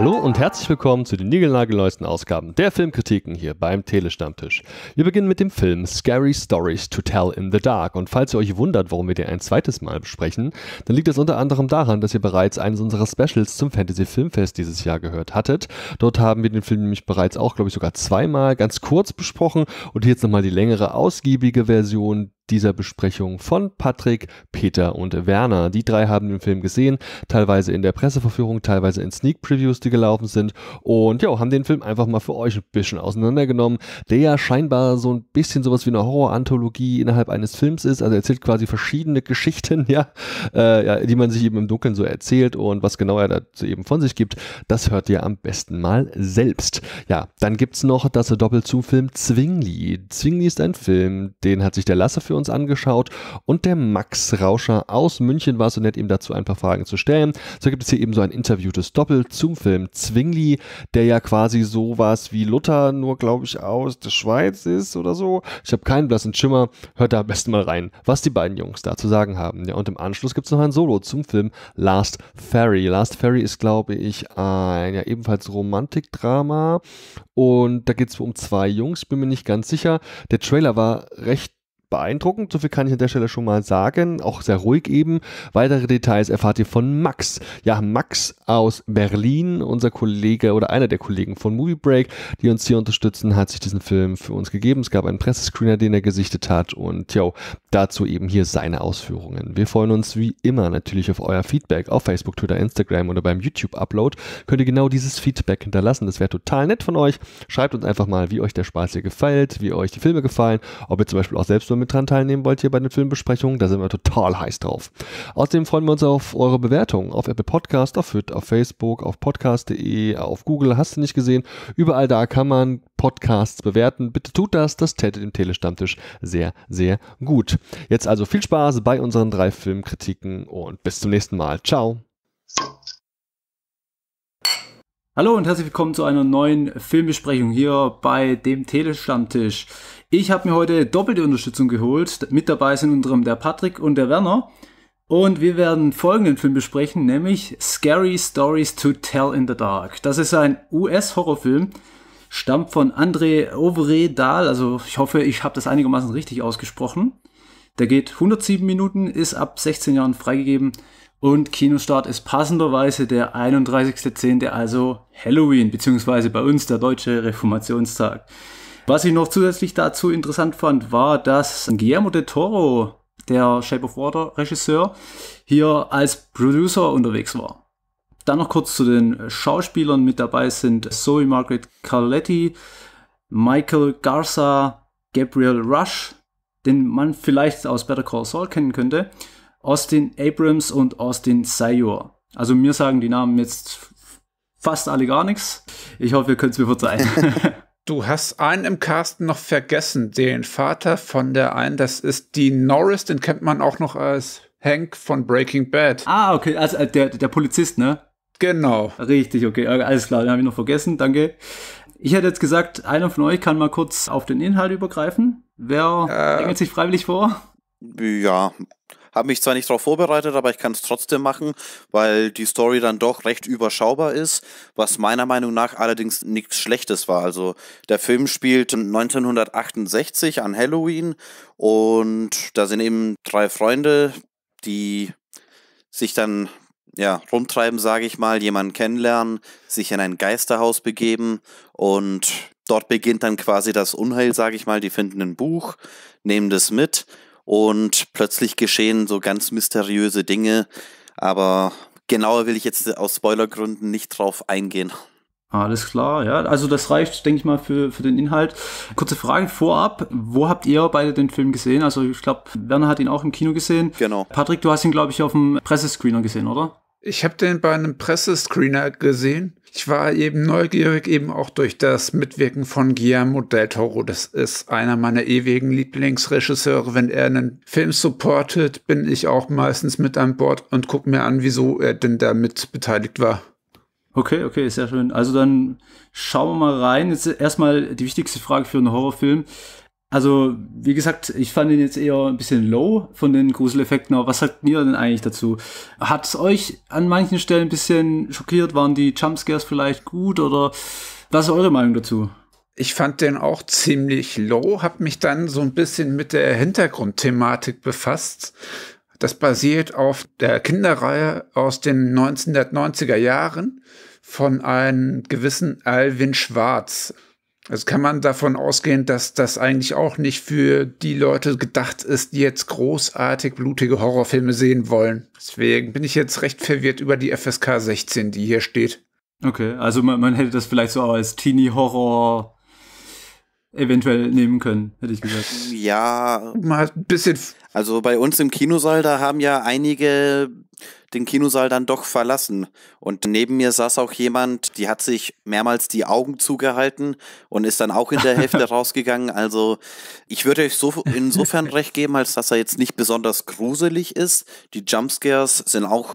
Hallo und herzlich willkommen zu den niegelnagelneuesten Ausgaben der Filmkritiken hier beim Telestammtisch. Wir beginnen mit dem Film Scary Stories to Tell in the Dark. Und falls ihr euch wundert, warum wir den ein zweites Mal besprechen, dann liegt das unter anderem daran, dass ihr bereits eines unserer Specials zum Fantasy Filmfest dieses Jahr gehört hattet. Dort haben wir den Film nämlich bereits auch, glaube ich, sogar zweimal ganz kurz besprochen und hier jetzt nochmal die längere, ausgiebige Version dieser Besprechung von Patrick, Peter und Werner. Die drei haben den Film gesehen, teilweise in der Presseverführung, teilweise in Sneak Previews, die gelaufen sind und ja, haben den Film einfach mal für euch ein bisschen auseinandergenommen, der ja scheinbar so ein bisschen sowas wie eine Horror-Anthologie innerhalb eines Films ist, also er erzählt quasi verschiedene Geschichten, die man sich eben im Dunkeln so erzählt und was genau er dazu eben von sich gibt, das hört ihr am besten mal selbst. Ja, dann gibt's noch das Doppel-zu-Film Zwingli. Zwingli ist ein Film, den hat sich der Lasse für uns angeschaut und der Max Rauscher aus München war so nett, ihm dazu ein paar Fragen zu stellen. So gibt es hier eben so ein interviewtes Doppel zum Film Zwingli, der ja quasi sowas wie Luther, nur glaube ich aus der Schweiz ist oder so. Ich habe keinen blassen Schimmer, hört da am besten mal rein, was die beiden Jungs da zu sagen haben. Ja, und im Anschluss gibt es noch ein Solo zum Film Last Ferry. Last Ferry ist, glaube ich, ein ebenfalls Romantikdrama und da geht es um zwei Jungs, bin mir nicht ganz sicher. Der Trailer war recht beeindruckend, so viel kann ich an der Stelle schon mal sagen, auch sehr ruhig eben. Weitere Details erfahrt ihr von Max. Ja, Max aus Berlin, unser Kollege oder einer der Kollegen von Movie Break, die uns hier unterstützen, hat sich diesen Film für uns gegeben. Es gab einen Pressescreener, den er gesichtet hat und dazu eben hier seine Ausführungen. Wir freuen uns wie immer natürlich auf euer Feedback auf Facebook, Twitter, Instagram oder beim YouTube-Upload. Könnt ihr genau dieses Feedback hinterlassen, das wäre total nett von euch. Schreibt uns einfach mal, wie euch der Spaß hier gefällt, wie euch die Filme gefallen, ob ihr zum Beispiel auch selbst mit dran teilnehmen wollt hier bei den Filmbesprechungen, da sind wir total heiß drauf. Außerdem freuen wir uns auf eure Bewertungen auf Apple Podcast, auf FIT, auf Facebook, auf podcast.de, auf Google, hast du nicht gesehen, überall da kann man Podcasts bewerten. Bitte tut das täte dem Telestammtisch sehr, sehr gut. Jetzt also viel Spaß bei unseren 3 Filmkritiken und bis zum nächsten Mal. Ciao! Hallo und herzlich willkommen zu einer neuen Filmbesprechung hier bei dem Telestammtisch. Ich habe mir heute doppelte Unterstützung geholt. Mit dabei sind unter anderem der Patrick und der Werner. Und wir werden folgenden Film besprechen, nämlich Scary Stories to Tell in the Dark. Das ist ein US-Horrorfilm, stammt von André Øvredal. Also ich hoffe, ich habe das einigermaßen richtig ausgesprochen. Der geht 107 Minuten, ist ab 16 Jahren freigegeben. Und Kinostart ist passenderweise der 31.10., also Halloween, beziehungsweise bei uns der deutsche Reformationstag. Was ich noch zusätzlich dazu interessant fand, war, dass Guillermo del Toro, der Shape of Water Regisseur, hier als Producer unterwegs war. Dann noch kurz zu den Schauspielern. Mit dabei sind Zoe Margaret Carletti, Michael Garza, Gabriel Rush, den man vielleicht aus Better Call Saul kennen könnte, Austin Abrams und Austin Sayur. Also mir sagen die Namen jetzt fast alle gar nichts. Ich hoffe, ihr könnt es mir verzeihen. Du hast einen im Casten noch vergessen, den Vater von der einen, das ist Dean Norris, den kennt man auch noch als Hank von Breaking Bad. Ah, okay, also der Polizist, ne? Genau. Richtig, okay, alles klar, den habe ich noch vergessen, danke. Ich hätte jetzt gesagt, einer von euch kann mal kurz auf den Inhalt übergreifen. Wer drängt sich freiwillig vor? Ja, habe mich zwar nicht darauf vorbereitet, aber ich kann es trotzdem machen, weil die Story dann doch recht überschaubar ist, was meiner Meinung nach allerdings nichts Schlechtes war. Also der Film spielt 1968 an Halloween und da sind eben 3 Freunde, die sich dann rumtreiben, sage ich mal, jemanden kennenlernen, sich in ein Geisterhaus begeben und dort beginnt dann quasi das Unheil, sage ich mal. Die finden ein Buch, nehmen das mit. Und plötzlich geschehen so ganz mysteriöse Dinge, aber genauer will ich jetzt aus Spoilergründen nicht drauf eingehen. Alles klar, ja. Also das reicht, denke ich mal, für den Inhalt. Kurze Frage vorab. Wo habt ihr beide den Film gesehen? Also ich glaube, Werner hat ihn auch im Kino gesehen. Genau. Patrick, du hast ihn, glaube ich, auf dem Pressescreener gesehen, oder? Ich habe den bei einem Pressescreener gesehen. Ich war eben neugierig, eben auch durch das Mitwirken von Guillermo del Toro. Das ist einer meiner ewigen Lieblingsregisseure. Wenn er einen Film supportet, bin ich auch meistens mit an Bord und gucke mir an, wieso er denn da mit beteiligt war. Okay, sehr schön. Also dann schauen wir mal rein. Jetzt erstmal die wichtigste Frage für einen Horrorfilm. Also, wie gesagt, ich fand ihn jetzt eher ein bisschen low von den Gruseleffekten, aber was sagt ihr denn eigentlich dazu? Hat es euch an manchen Stellen ein bisschen schockiert? Waren die Jumpscares vielleicht gut oder was ist eure Meinung dazu? Ich fand den auch ziemlich low, habe mich dann so ein bisschen mit der Hintergrundthematik befasst. Das basiert auf der Kinderreihe aus den 1990er Jahren von einem gewissen Alvin Schwarz. Also kann man davon ausgehen, dass das eigentlich auch nicht für die Leute gedacht ist, die jetzt großartig blutige Horrorfilme sehen wollen. Deswegen bin ich jetzt recht verwirrt über die FSK 16, die hier steht. Okay, also man hätte das vielleicht so als Teenie-Horror eventuell nehmen können, hätte ich gesagt. Ja. Mal ein bisschen. Also bei uns im Kinosaal, da haben ja einige den Kinosaal dann doch verlassen. Und neben mir saß auch jemand, die hat sich mehrmals die Augen zugehalten und ist dann auch in der Hälfte rausgegangen. Also ich würde euch so insofern recht geben, als dass er jetzt nicht besonders gruselig ist. Die Jumpscares sind auch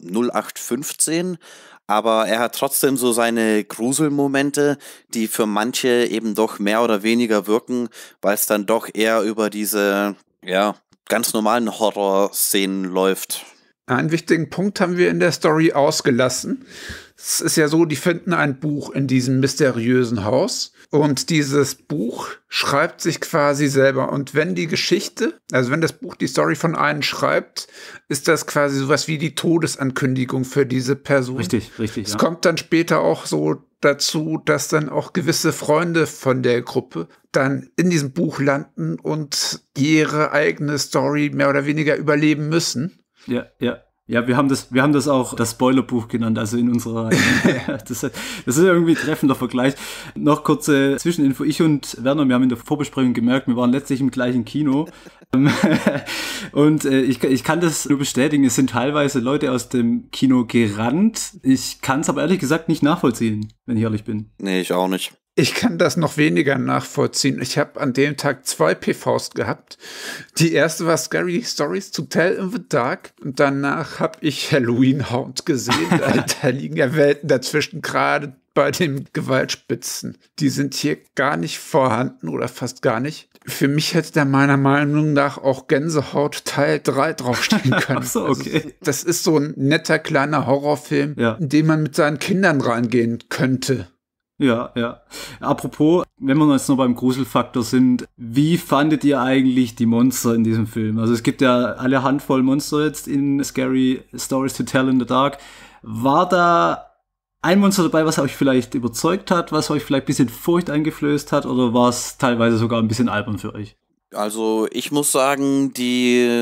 0815. Aber er hat trotzdem so seine Gruselmomente, die für manche eben doch mehr oder weniger wirken, weil es dann doch eher über diese, ja, ganz normalen Horrorszenen läuft. Einen wichtigen Punkt haben wir in der Story ausgelassen. Es ist ja so, die finden ein Buch in diesem mysteriösen Haus und dieses Buch schreibt sich quasi selber. Und wenn die Geschichte, also wenn das Buch die Story von einem schreibt, ist das quasi sowas wie die Todesankündigung für diese Person. Richtig. Es kommt dann später auch so dazu, dass dann auch gewisse Freunde von der Gruppe dann in diesem Buch landen und ihre eigene Story mehr oder weniger überleben müssen. Ja, wir haben das auch das Spoilerbuch genannt, also in unserer Reihe. Das ist irgendwie ein treffender Vergleich. Noch kurze Zwischeninfo. Ich und Werner, wir haben in der Vorbesprechung gemerkt, wir waren letztlich im gleichen Kino. Und ich kann das nur bestätigen, es sind teilweise Leute aus dem Kino gerannt. Ich kann es aber ehrlich gesagt nicht nachvollziehen, wenn ich ehrlich bin. Nee, ich auch nicht. Ich kann das noch weniger nachvollziehen. Ich habe an dem Tag 2 PVs gehabt. Die erste war Scary Stories to Tell in the Dark. Und danach habe ich Halloween Hound gesehen. Da liegen ja Welten dazwischen, gerade bei den Gewaltspitzen. Die sind hier gar nicht vorhanden oder fast gar nicht. Für mich hätte da meiner Meinung nach auch Gänsehaut Teil 3 draufstehen können. Ach so, okay. Also, das ist so ein netter kleiner Horrorfilm, in den man mit seinen Kindern reingehen könnte. Ja. Apropos, wenn wir jetzt noch beim Gruselfaktor sind, wie fandet ihr eigentlich die Monster in diesem Film? Also es gibt ja alle Handvoll Monster jetzt in Scary Stories to Tell in the Dark. War da ein Monster dabei, was euch vielleicht überzeugt hat, was euch vielleicht ein bisschen Furcht eingeflößt hat, oder war es teilweise sogar ein bisschen albern für euch? Also ich muss sagen, die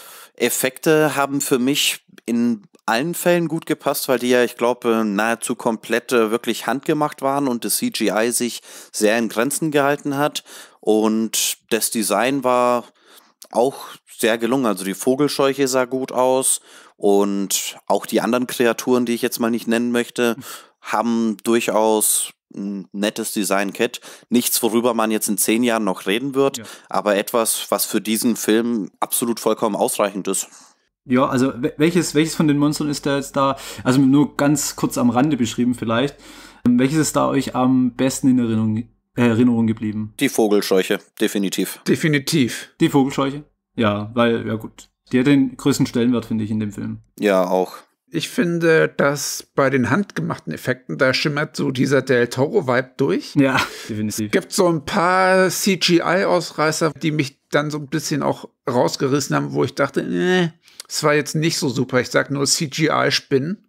Effekte haben für mich in allen Fällen gut gepasst, weil die ja, ich glaube, nahezu komplett wirklich handgemacht waren und das CGI sich sehr in Grenzen gehalten hat. Und das Design war auch sehr gelungen. Also die Vogelscheuche sah gut aus und auch die anderen Kreaturen, die ich jetzt mal nicht nennen möchte, haben durchaus ein nettes Design-Kit. Nichts, worüber man jetzt in 10 Jahren noch reden wird, aber etwas, was für diesen Film absolut vollkommen ausreichend ist. Ja, also welches von den Monstern ist da jetzt da, also nur ganz kurz am Rande beschrieben vielleicht, welches ist da euch am besten in Erinnerung geblieben? Die Vogelscheuche, definitiv. Definitiv. Die Vogelscheuche? Ja, weil, ja gut, die hat den größten Stellenwert, finde ich, in dem Film. Ja, auch. Ich finde, dass bei den handgemachten Effekten, da schimmert so dieser Del Toro-Vibe durch. Ja, definitiv. Es gibt so ein paar CGI-Ausreißer, die mich dann so ein bisschen auch rausgerissen haben, wo ich dachte, es war jetzt nicht so super. Ich sag nur CGI-Spinnen.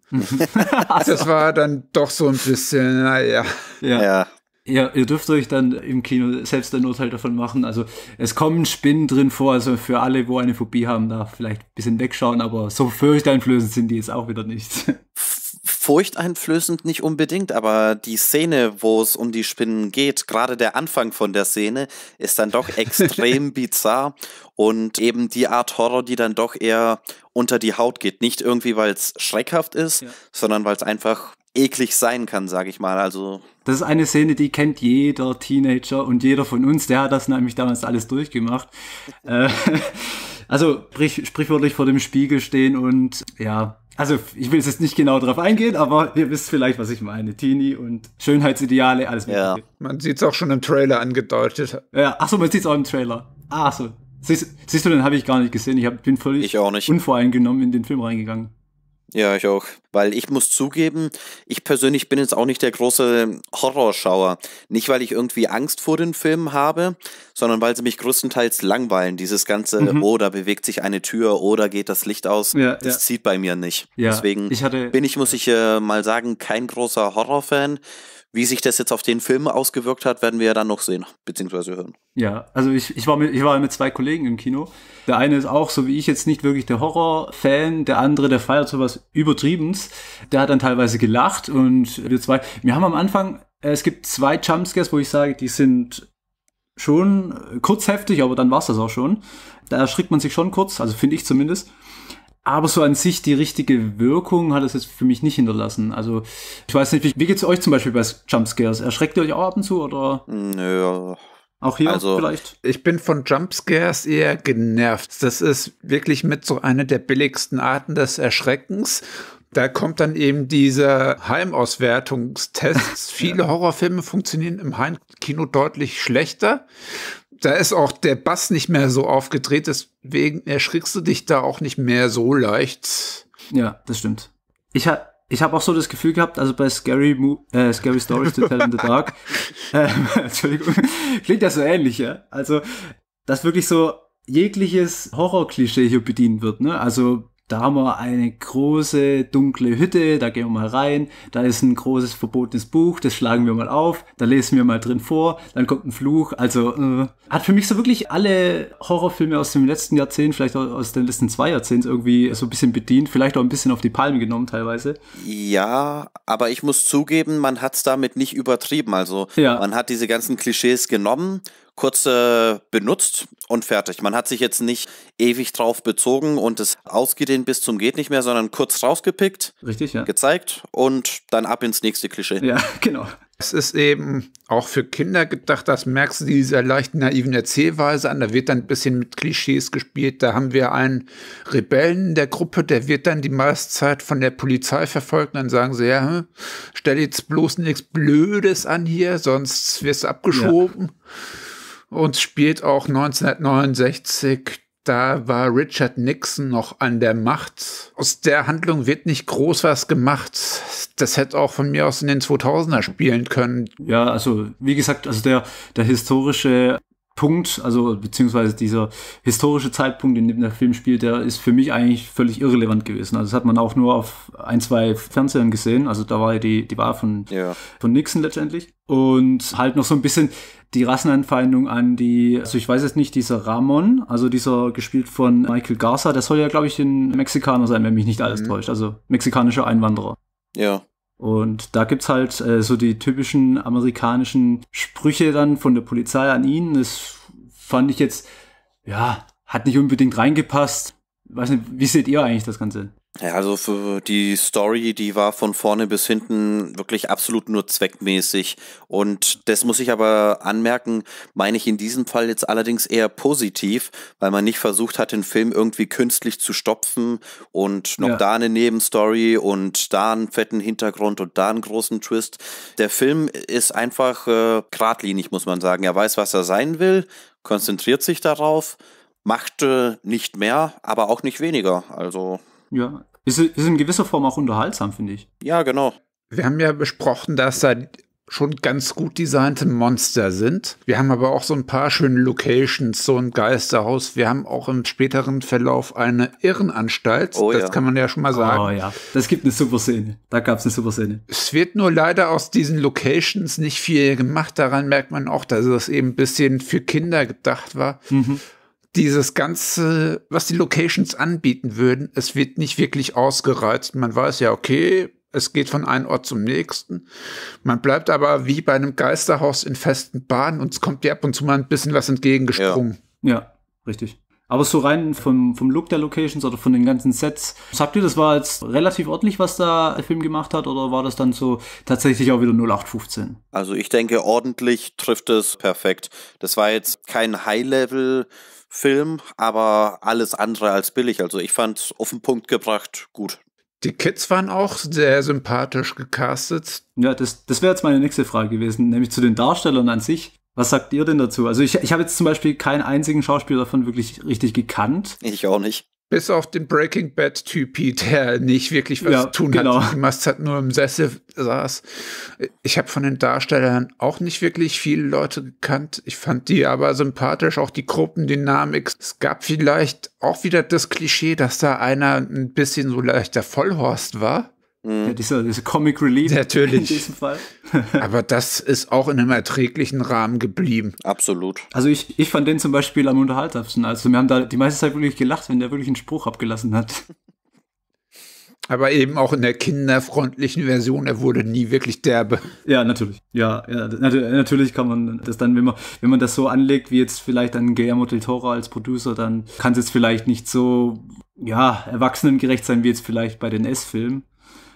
Das war dann doch so ein bisschen, naja. Ja. Ja, ihr dürft euch dann im Kino selbst ein Urteil davon machen. Also es kommen Spinnen drin vor, also für alle, wo eine Phobie haben, da vielleicht ein bisschen wegschauen, aber so furchteinflößend sind die jetzt auch wieder nicht. Furchteinflößend nicht unbedingt, aber die Szene, wo es um die Spinnen geht, gerade der Anfang von der Szene, ist dann doch extrem bizarr und eben die Art Horror, die dann doch eher unter die Haut geht. Nicht irgendwie, weil es schreckhaft ist, sondern weil es einfach eklig sein kann, sage ich mal. Also das ist eine Szene, die kennt jeder Teenager und jeder von uns, der hat das nämlich damals alles durchgemacht. Also sprichwörtlich vor dem Spiegel stehen und ja, Also ich will jetzt nicht genau drauf eingehen, aber ihr wisst vielleicht, was ich meine. Teenie und Schönheitsideale, alles mögliche. Ja. Man sieht es auch schon im Trailer angedeutet. Ja, achso, man sieht es auch im Trailer. Ah, so. Siehst du, den habe ich gar nicht gesehen. Bin völlig Ich auch nicht. unvoreingenommen in den Film reingegangen. Ja, ich auch. Weil ich muss zugeben, ich persönlich bin jetzt auch nicht der große Horrorschauer. Nicht, weil ich irgendwie Angst vor den Filmen habe, sondern weil sie mich größtenteils langweilen. Dieses ganze, oh, da bewegt sich eine Tür oder geht das Licht aus, das zieht bei mir nicht. Ja, Deswegen muss ich mal sagen, kein großer Horrorfan. Wie sich das jetzt auf den Film ausgewirkt hat, werden wir ja dann noch sehen, beziehungsweise hören. Ja, also ich war mit 2 Kollegen im Kino. Der eine ist auch, so wie ich, jetzt nicht wirklich der Horror-Fan. Der andere, der feiert sowas Übertriebens. Der hat dann teilweise gelacht und wir haben am Anfang, es gibt 2 Jumpscares, wo ich sage, die sind schon kurz heftig, aber dann war's das auch schon. Da erschrickt man sich schon kurz, also finde ich zumindest. Aber so an sich die richtige Wirkung hat es jetzt für mich nicht hinterlassen. Also ich weiß nicht, wie geht's euch zum Beispiel bei Jumpscares? Erschreckt ihr euch auch ab und zu oder? Nö. Auch hier vielleicht? Ich bin von Jumpscares eher genervt. Das ist wirklich mit so einer der billigsten Arten des Erschreckens. Da kommt dann eben dieser Heimauswertungstest. Viele Horrorfilme funktionieren im Heimkino deutlich schlechter. Da ist auch der Bass nicht mehr so aufgedreht, deswegen erschrickst du dich da auch nicht mehr so leicht. Ja, das stimmt. Ich habe auch so das Gefühl gehabt, also bei Scary Stories to Tell in the Dark, Entschuldigung, klingt ja so ähnlich, ja? Also, dass wirklich so jegliches Horror-Klischee hier bedient wird, ne? Also, da haben wir eine große, dunkle Hütte, da gehen wir mal rein, da ist ein großes, verbotenes Buch, das schlagen wir mal auf, da lesen wir mal drin vor, dann kommt ein Fluch, also hat für mich so wirklich alle Horrorfilme aus dem letzten Jahrzehnt, vielleicht auch aus den letzten 2 Jahrzehnten irgendwie so ein bisschen bedient, vielleicht auch ein bisschen auf die Palme genommen teilweise. Ja, aber ich muss zugeben, man hat es damit nicht übertrieben, also man hat diese ganzen Klischees genommen, kurz benutzt und fertig. Man hat sich jetzt nicht ewig drauf bezogen und es ausgedehnt bis zum geht nicht mehr, sondern kurz rausgepickt, richtig, ja, gezeigt und dann ab ins nächste Klischee. Ja, genau. Es ist eben auch für Kinder gedacht, das merkst du dieser leicht naiven Erzählweise an, da wird dann ein bisschen mit Klischees gespielt. Da haben wir einen Rebellen in der Gruppe, der wird dann die meiste Zeit von der Polizei verfolgt und dann sagen sie, ja, stell jetzt bloß nichts Blödes an hier, sonst wirst du abgeschoben. Ja. Und spielt auch 1969, da war Richard Nixon noch an der Macht. Aus der Handlung wird nicht groß was gemacht. Das hätte auch von mir aus in den 2000er spielen können. Ja, also wie gesagt, also der historische Punkt, also beziehungsweise dieser historische Zeitpunkt, in dem der Film spielt, der ist für mich eigentlich völlig irrelevant gewesen. Also das hat man auch nur auf 1, 2 Fernsehern gesehen. Also da war ja die Wahl von Nixon letztendlich. Und halt noch so ein bisschen die Rassenanfeindung an also ich weiß jetzt nicht, dieser Ramon, also dieser gespielt von Michael Garza, der soll ja, glaube ich, ein Mexikaner sein, wenn mich nicht alles täuscht. Also mexikanischer Einwanderer. Ja. Und da gibt's halt so die typischen amerikanischen Sprüche dann von der Polizei an ihn. Das fand ich jetzt, hat nicht unbedingt reingepasst. Weiß nicht, wie seht ihr eigentlich das Ganze? Ja, also für die Story, die war von vorne bis hinten wirklich absolut nur zweckmäßig. Und das muss ich aber anmerken, meine ich in diesem Fall jetzt allerdings eher positiv, weil man nicht versucht hat, den Film irgendwie künstlich zu stopfen und noch da eine Nebenstory und da einen fetten Hintergrund und da einen großen Twist. Der Film ist einfach geradlinig, muss man sagen. Er weiß, was er sein will, konzentriert sich darauf, macht nicht mehr, aber auch nicht weniger. Also ja, ist in gewisser Form auch unterhaltsam, finde ich. Ja, genau. Wir haben ja besprochen, dass da schon ganz gut designte Monster sind. Wir haben aber auch so ein paar schöne Locations, so ein Geisterhaus. Wir haben auch im späteren Verlauf eine Irrenanstalt. Das kann man ja schon mal sagen. Oh ja, das gibt eine super Szene. Da gab es eine super Szene. Es wird nur leider aus diesen Locations nicht viel gemacht. Daran merkt man auch, dass es eben ein bisschen für Kinder gedacht war. Mhm. Dieses Ganze, was die Locations anbieten würden, es wird nicht wirklich ausgereizt. Man weiß ja, okay, es geht von einem Ort zum nächsten. Man bleibt aber wie bei einem Geisterhaus in festen Bahnen und es kommt dir ab und zu mal ein bisschen was entgegengesprungen. Ja, richtig. Aber so rein vom Look der Locations oder von den ganzen Sets, sagt ihr, das war jetzt relativ ordentlich, was da der Film gemacht hat, oder war das dann so tatsächlich auch wieder 0815? Also ich denke, ordentlich trifft es perfekt. Das war jetzt kein High-Level-Film, aber alles andere als billig. Also ich fand es auf den Punkt gebracht gut. Die Kids waren auch sehr sympathisch gecastet. Ja, das wäre jetzt meine nächste Frage gewesen, nämlich zu den Darstellern an sich. Was sagt ihr denn dazu? Also ich habe jetzt zum Beispiel keinen einzigen Schauspieler davon wirklich richtig gekannt. Ich auch nicht. Bis auf den Breaking Bad-Typi, der nicht wirklich was zu tun hat. Die Mast nur im Sessel saß. Ich habe von den Darstellern auch nicht wirklich viele Leute gekannt. Ich fand die aber sympathisch, auch die Gruppendynamik. Es gab vielleicht auch wieder das Klischee, dass da einer ein bisschen so leichter Vollhorst war. Ja, diese Comic Relief natürlich. In diesem Fall. Aber das ist auch in einem erträglichen Rahmen geblieben. Absolut. Also ich fand den zum Beispiel am unterhaltsamsten. Also wir haben da die meiste Zeit wirklich gelacht, wenn der wirklich einen Spruch abgelassen hat. Aber eben auch in der kinderfreundlichen Version, er wurde nie wirklich derbe. Ja, natürlich. Ja, natürlich kann man das dann, wenn man das so anlegt, wie jetzt vielleicht ein Guillermo del Toro als Producer, dann kann es jetzt vielleicht nicht so, erwachsenengerecht sein, wie jetzt vielleicht bei den S-Filmen.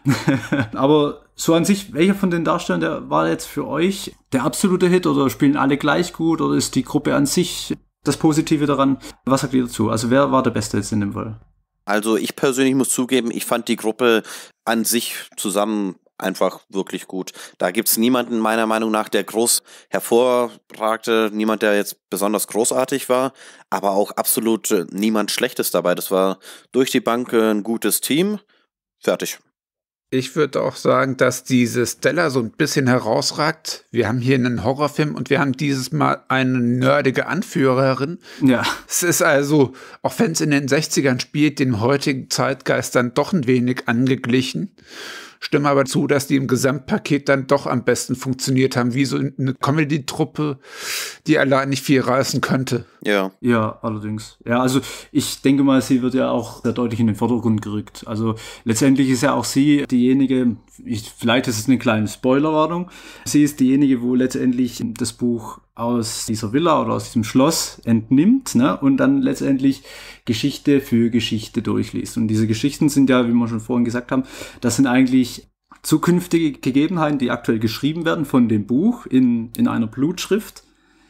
Aber so an sich, welcher von den Darstellern, der war jetzt für euch der absolute Hit oder spielen alle gleich gut oder ist die Gruppe an sich das Positive daran? Was sagt ihr dazu? Also wer war der Beste jetzt in dem Fall? Also ich persönlich muss zugeben, ich fand die Gruppe an sich zusammen einfach wirklich gut. Da gibt's niemanden meiner Meinung nach, der groß hervorragte, niemand, der jetzt besonders großartig war, aber auch absolut niemand Schlechtes dabei. Das war durch die Bank ein gutes Team. Fertig. Ich würde auch sagen, dass diese Stella so ein bisschen herausragt. Wir haben hier einen Horrorfilm und wir haben dieses Mal eine nerdige Anführerin. Ja. Es ist also, auch wenn es in den 60ern spielt, dem heutigen Zeitgeist dann doch ein wenig angeglichen. Stimme aber zu, dass die im Gesamtpaket dann doch am besten funktioniert haben, wie so eine Comedy-Truppe, die allein nicht viel reißen könnte. Ja. Ja, allerdings. Ja, also ich denke mal, sie wird ja auch sehr deutlich in den Vordergrund gerückt. Also letztendlich ist ja auch sie diejenige, vielleicht ist es eine kleine Spoilerwarnung, sie ist diejenige, wo letztendlich das Buch aus dieser Villa oder aus diesem Schloss entnimmt, ne, und dann letztendlich Geschichte für Geschichte durchliest. Und diese Geschichten sind ja, wie wir schon vorhin gesagt haben, das sind eigentlich zukünftige Gegebenheiten, die aktuell geschrieben werden von dem Buch in einer Blutschrift.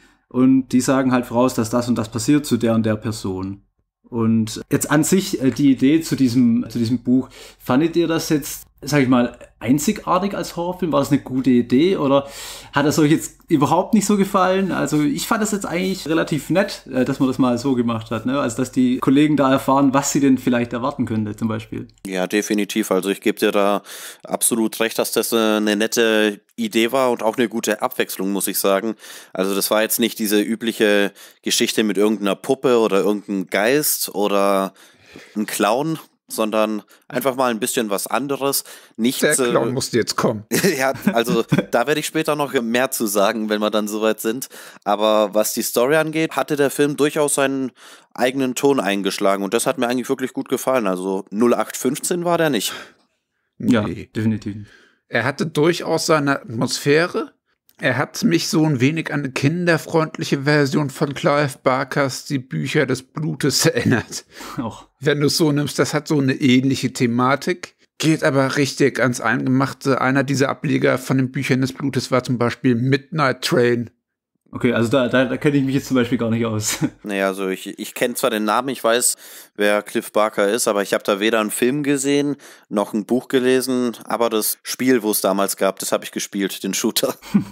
Und die sagen halt voraus, dass das und das passiert zu der und der Person. Und jetzt an sich die Idee zu diesem Buch, fandet ihr das jetzt, sag ich mal, einzigartig als Horrorfilm? War das eine gute Idee oder hat es euch jetzt überhaupt nicht so gefallen? Also ich fand das jetzt eigentlich relativ nett, dass man das mal so gemacht hat, ne? Also dass die Kollegen da erfahren, was sie denn vielleicht erwarten könnte zum Beispiel. Ja, definitiv. Also ich gebe dir da absolut recht, dass das eine nette Idee war und auch eine gute Abwechslung, muss ich sagen. Also das war jetzt nicht diese übliche Geschichte mit irgendeiner Puppe oder irgendeinem Geist oder einem Clown, sondern einfach mal ein bisschen was anderes. Nichts, der Clown musste jetzt kommen. Ja, also da werde ich später noch mehr zu sagen, wenn wir dann soweit sind. Aber was die Story angeht, hatte der Film durchaus seinen eigenen Ton eingeschlagen und das hat mir eigentlich wirklich gut gefallen. Also 0815 war der nicht. Nee. Ja, definitiv. Er hatte durchaus seine Atmosphäre. Er hat mich so ein wenig an eine kinderfreundliche Version von Clive Barkers Die Bücher des Blutes erinnert. Auch. Wenn du es so nimmst, das hat so eine ähnliche Thematik, geht aber richtig ans Eingemachte. Einer dieser Ableger von den Büchern des Blutes war zum Beispiel Midnight Train. Okay, also da kenne ich mich jetzt zum Beispiel gar nicht aus. Naja, also ich kenne zwar den Namen, ich weiß, wer Clive Barker ist, aber ich habe da weder einen Film gesehen, noch ein Buch gelesen, aber das Spiel, wo es damals gab, das habe ich gespielt, den Shooter.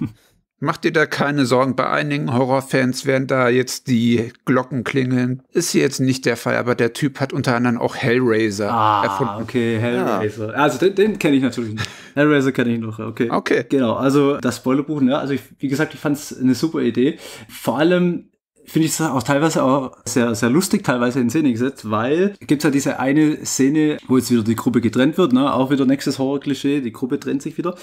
Mach dir da keine Sorgen, bei einigen Horrorfans werden da jetzt die Glocken klingeln. Ist hier jetzt nicht der Fall, aber der Typ hat unter anderem auch Hellraiser erfunden. Okay, Hellraiser. Ja. Also den kenne ich natürlich nicht. Hellraiser kenne ich noch, okay. Okay. Genau, also das Spoilerbuch, ne? Also wie gesagt, ich fand es eine super Idee. Vor allem finde ich es auch teilweise auch sehr, sehr lustig, teilweise in Szene gesetzt, weil gibt es ja diese eine Szene, wo jetzt wieder die Gruppe getrennt wird, ne? Auch wieder nächstes Horror-Klischee, die Gruppe trennt sich wieder.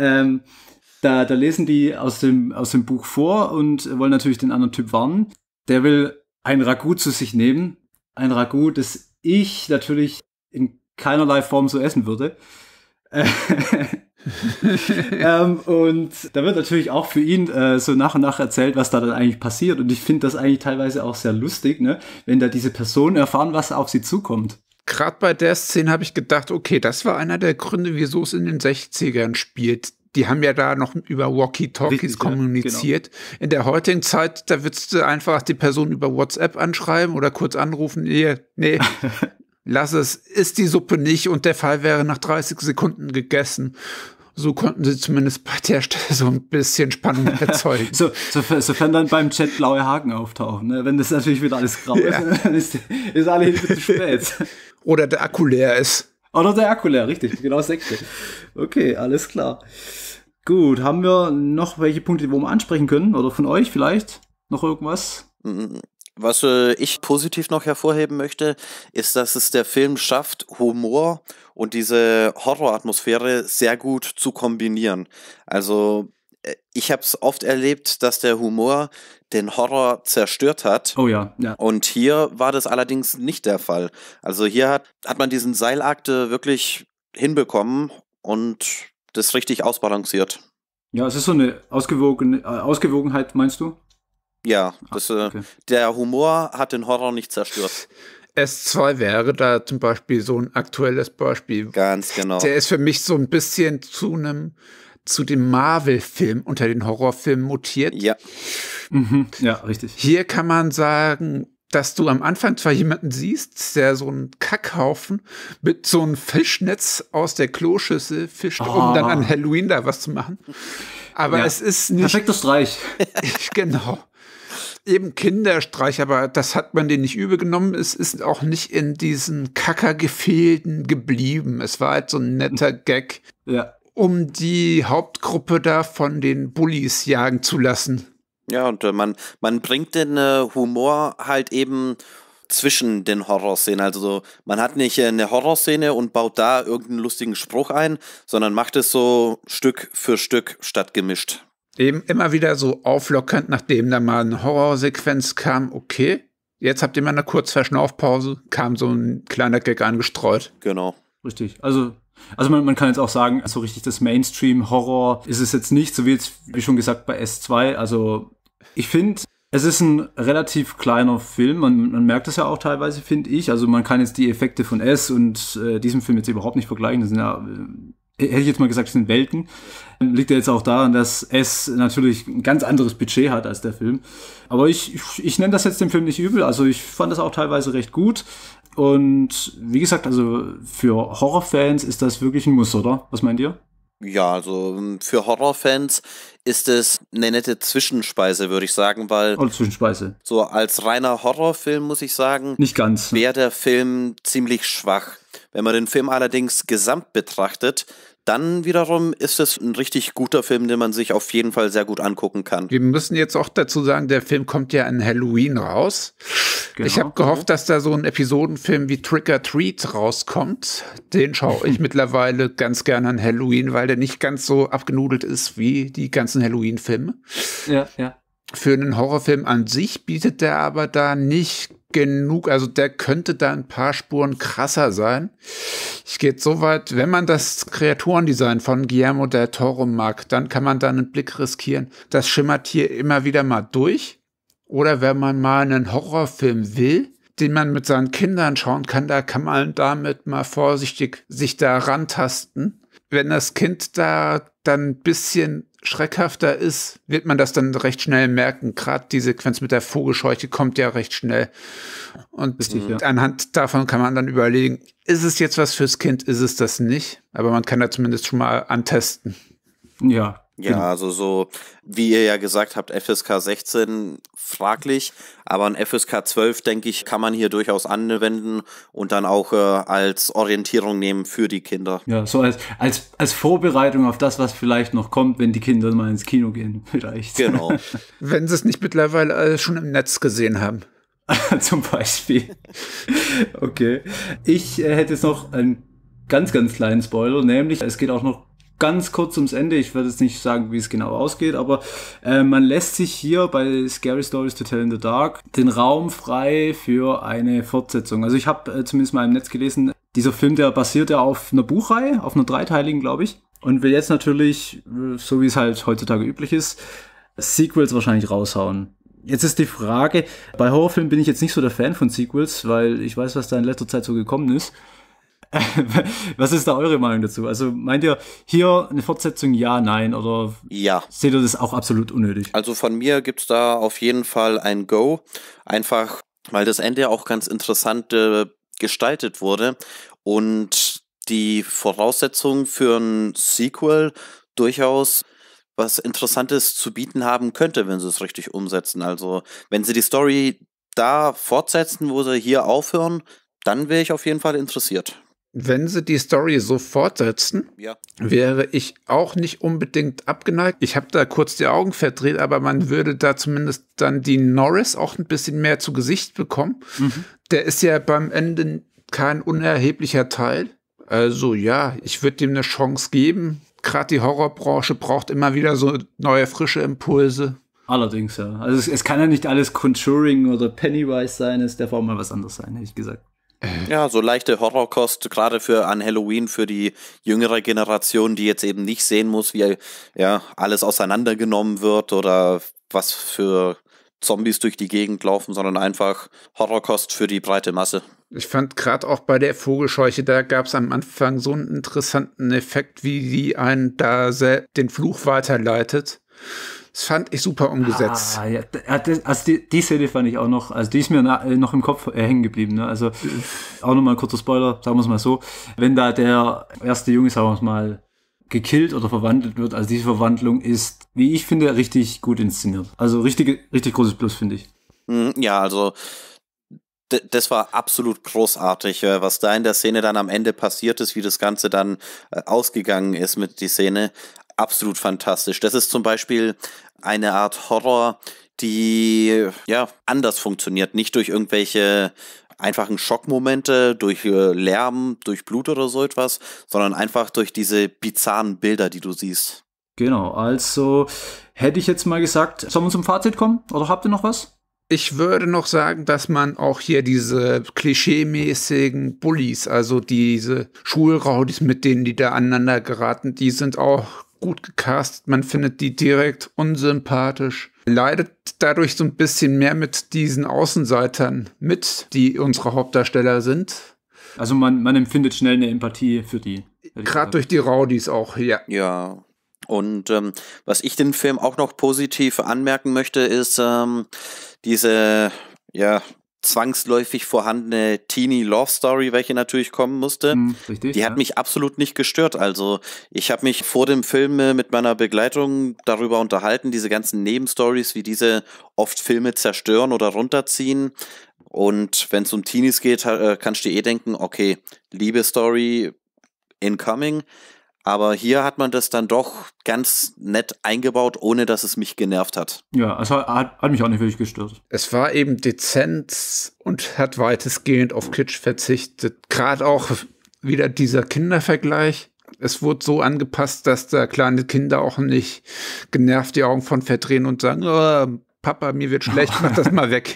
Da lesen die aus dem Buch vor und wollen natürlich den anderen Typ warnen. Der will ein Ragout zu sich nehmen. Ein Ragout, das ich natürlich in keinerlei Form so essen würde. Und da wird natürlich auch für ihn so nach und nach erzählt, was da dann eigentlich passiert. Und ich finde das eigentlich teilweise auch sehr lustig, ne? Wenn da diese Personen erfahren, was auf sie zukommt. Gerade bei der Szene habe ich gedacht, okay, das war einer der Gründe, wieso es in den 60ern spielt. Die haben ja da noch über Walkie-Talkies kommuniziert. Ja, genau. In der heutigen Zeit, da würdest du einfach die Person über WhatsApp anschreiben oder kurz anrufen. Nee. lass es, isst die Suppe nicht und der Fall wäre nach 30 Sekunden gegessen. So konnten sie zumindest bei der Stelle so ein bisschen Spannung erzeugen. Sofern dann beim Chat blaue Haken auftauchen. Ne? Wenn das natürlich wieder alles grau ist, dann ist alle Hilfe zu spät. Oder der Akku leer ist. Oder der Akku leer, richtig. Genau, Sekte. Okay, alles klar. Gut, haben wir noch welche Punkte, wo wir ansprechen können? Oder von euch vielleicht noch irgendwas? Was ich positiv noch hervorheben möchte, ist, dass es der Film schafft, Humor und diese Horroratmosphäre sehr gut zu kombinieren. Also ich habe es oft erlebt, dass der Humor den Horror zerstört hat. Oh ja. Und hier war das allerdings nicht der Fall. Also hier hat man diesen Seilakte wirklich hinbekommen und das richtig ausbalanciert. Ja, es ist so eine Ausgewogenheit, meinst du? Ja, okay. Der Humor hat den Horror nicht zerstört. S2 wäre da zum Beispiel so ein aktuelles Beispiel. Ganz genau. Der ist für mich so ein bisschen zu dem Marvel-Film unter den Horrorfilmen mutiert. Ja. Ja, richtig. Hier kann man sagen, dass du am Anfang zwar jemanden siehst, der so einen Kackhaufen mit so einem Fischnetz aus der Kloschüssel fischt, um dann an Halloween da was zu machen. Aber es ist nicht... Perfekter Streich. Genau. Eben Kinderstreich, aber das hat man denen nicht übel genommen. Es ist auch nicht in diesen Kackergefilden geblieben. Es war halt so ein netter Gag, um die Hauptgruppe da von den Bullies jagen zu lassen. Ja, und man bringt den Humor halt eben zwischen den Horrorszenen. Also man hat nicht eine Horrorszene und baut da irgendeinen lustigen Spruch ein, sondern macht es so Stück für Stück stattgemischt. Eben immer wieder so auflockernd, nachdem da mal eine Horrorsequenz kam, okay, jetzt habt ihr mal eine Kurzverschnaufpause, kam so ein kleiner Gag angestreut. Genau. Richtig. Also man kann jetzt auch sagen, so richtig das Mainstream-Horror ist es jetzt nicht, so wie jetzt, wie schon gesagt, bei S2. Also ich finde, es ist ein relativ kleiner Film. Man merkt es ja auch teilweise, finde ich. Also man kann jetzt die Effekte von S und diesem Film jetzt überhaupt nicht vergleichen. Das sind ja, hätte ich jetzt mal gesagt, das sind Welten. Liegt ja jetzt auch daran, dass S natürlich ein ganz anderes Budget hat als der Film. Aber ich nenne das jetzt dem Film nicht übel. Also ich fand das auch teilweise recht gut. Und wie gesagt, also für Horrorfans ist das wirklich ein Muss, oder? Was meint ihr? Ja, also für Horrorfans ist es eine nette Zwischenspeise, würde ich sagen, weil... Oder Zwischenspeise. So als reiner Horrorfilm, muss ich sagen... Nicht ganz. Wäre der Film ziemlich schwach. Wenn man den Film allerdings gesamt betrachtet, dann wiederum ist es ein richtig guter Film, den man sich auf jeden Fall sehr gut angucken kann. Wir müssen jetzt auch dazu sagen, der Film kommt ja an Halloween raus. Genau, ich habe gehofft, dass da so ein Episodenfilm wie Trick or Treat rauskommt. Den schaue ich mittlerweile ganz gerne an Halloween, weil der nicht ganz so abgenudelt ist wie die ganzen Halloween-Filme. Ja. Für einen Horrorfilm an sich bietet der aber da nicht genug, also der könnte da ein paar Spuren krasser sein. Ich gehe so weit, wenn man das Kreaturendesign von Guillermo del Toro mag, dann kann man da einen Blick riskieren. Das schimmert hier immer wieder mal durch. Oder wenn man mal einen Horrorfilm will, den man mit seinen Kindern schauen kann, da kann man damit mal vorsichtig sich da rantasten. Wenn das Kind da dann ein bisschen schreckhafter ist, wird man das dann recht schnell merken. Gerade die Sequenz mit der Vogelscheuche kommt ja recht schnell. Und anhand davon kann man dann überlegen, ist es jetzt was fürs Kind, ist es das nicht? Aber man kann da zumindest schon mal antesten. Ja. Ja, also so, wie ihr ja gesagt habt, FSK 16 fraglich, aber ein FSK 12, denke ich, kann man hier durchaus anwenden und dann auch als Orientierung nehmen für die Kinder. Ja, so als Vorbereitung auf das, was vielleicht noch kommt, wenn die Kinder mal ins Kino gehen, vielleicht. Genau. Wenn sie es nicht mittlerweile alles schon im Netz gesehen haben. Zum Beispiel. Okay. Ich hätte jetzt noch einen ganz, ganz kleinen Spoiler, nämlich es geht auch noch ganz kurz ums Ende. Ich werde jetzt nicht sagen, wie es genau ausgeht, aber man lässt sich hier bei Scary Stories to Tell in the Dark den Raum frei für eine Fortsetzung. Also ich habe zumindest mal im Netz gelesen, dieser Film, der basiert ja auf einer Buchreihe, auf einer dreiteiligen, glaube ich, und will jetzt natürlich, so wie es halt heutzutage üblich ist, Sequels wahrscheinlich raushauen. Jetzt ist die Frage, bei Horrorfilmen bin ich jetzt nicht so der Fan von Sequels, weil ich weiß, was da in letzter Zeit so gekommen ist. Was ist da eure Meinung dazu? Also meint ihr hier eine Fortsetzung ja, nein oder ja. Seht ihr das auch absolut unnötig? Also von mir gibt's da auf jeden Fall ein Go, einfach weil das Ende auch ganz interessante gestaltet wurde und die Voraussetzungen für ein Sequel durchaus was Interessantes zu bieten haben könnte, wenn sie es richtig umsetzen. Also wenn sie die Story da fortsetzen, wo sie hier aufhören, dann wäre ich auf jeden Fall interessiert. Wenn sie die Story so fortsetzen, Ja. wäre ich auch nicht unbedingt abgeneigt. Ich habe da kurz die Augen verdreht, aber man würde da zumindest dann Dean Norris auch ein bisschen mehr zu Gesicht bekommen. Der ist ja beim Ende kein unerheblicher Teil. Also ja, ich würde dem eine Chance geben. Gerade die Horrorbranche braucht immer wieder so neue, frische Impulse. Allerdings, ja. Also es kann ja nicht alles Conjuring oder Pennywise sein, es darf auch mal was anderes sein, hätte ich gesagt. Ja, so leichte Horrorkost, gerade an Halloween für die jüngere Generation, die jetzt eben nicht sehen muss, wie ja alles auseinandergenommen wird oder was für Zombies durch die Gegend laufen, sondern einfach Horrorkost für die breite Masse. Ich fand gerade auch bei der Vogelscheuche, da gab es am Anfang so einen interessanten Effekt, wie die einen da den Fluch weiterleitet. Das fand ich super umgesetzt. Ja, also die Szene fand ich auch noch, also die ist mir noch im Kopf hängen geblieben. Ne? Also auch nochmal ein kurzer Spoiler, sagen wir es mal so. Wenn da der erste Junge, sagen wir es mal, gekillt oder verwandelt wird, also diese Verwandlung ist, wie ich finde, richtig gut inszeniert. Also richtig großes Plus, finde ich. Ja, also das war absolut großartig, was da in der Szene dann am Ende passiert ist, wie das Ganze dann ausgegangen ist mit die Szene. Absolut fantastisch. Das ist zum Beispiel eine Art Horror, die ja anders funktioniert. Nicht durch irgendwelche einfachen Schockmomente, durch Lärm, durch Blut oder so etwas, sondern einfach durch diese bizarren Bilder, die du siehst. Genau, also hätte ich jetzt mal gesagt, sollen wir zum Fazit kommen? Oder habt ihr noch was? Ich würde noch sagen, dass man auch hier diese klischeemäßigen Bullies, also diese Schulraudis, mit denen die da aneinander geraten, die sind auch gut gecastet. Man findet die direkt unsympathisch. Leidet dadurch so ein bisschen mehr mit diesen Außenseitern mit, die unsere Hauptdarsteller sind. Also man empfindet schnell eine Empathie für die. Gerade durch die Rowdies auch, ja. Ja. Und was ich den Film auch noch positiv anmerken möchte, ist diese zwangsläufig vorhandene Teenie-Love-Story, welche natürlich kommen musste. Richtig, die hat mich absolut nicht gestört. Also ich habe mich vor dem Film mit meiner Begleitung darüber unterhalten, diese ganzen Nebenstories, wie diese oft Filme zerstören oder runterziehen. Und wenn es um Teenies geht, kannst du dir denken, okay, Liebe-Story incoming. Aber hier hat man das dann doch ganz nett eingebaut, ohne dass es mich genervt hat. Ja, also hat mich auch nicht wirklich gestört. Es war eben dezent und hat weitestgehend auf Kitsch verzichtet. Gerade auch wieder dieser Kindervergleich. Es wurde so angepasst, dass da kleine Kinder auch nicht genervt die Augen von verdrehen und sagen, oh, Papa, mir wird schlecht, mach das mal weg.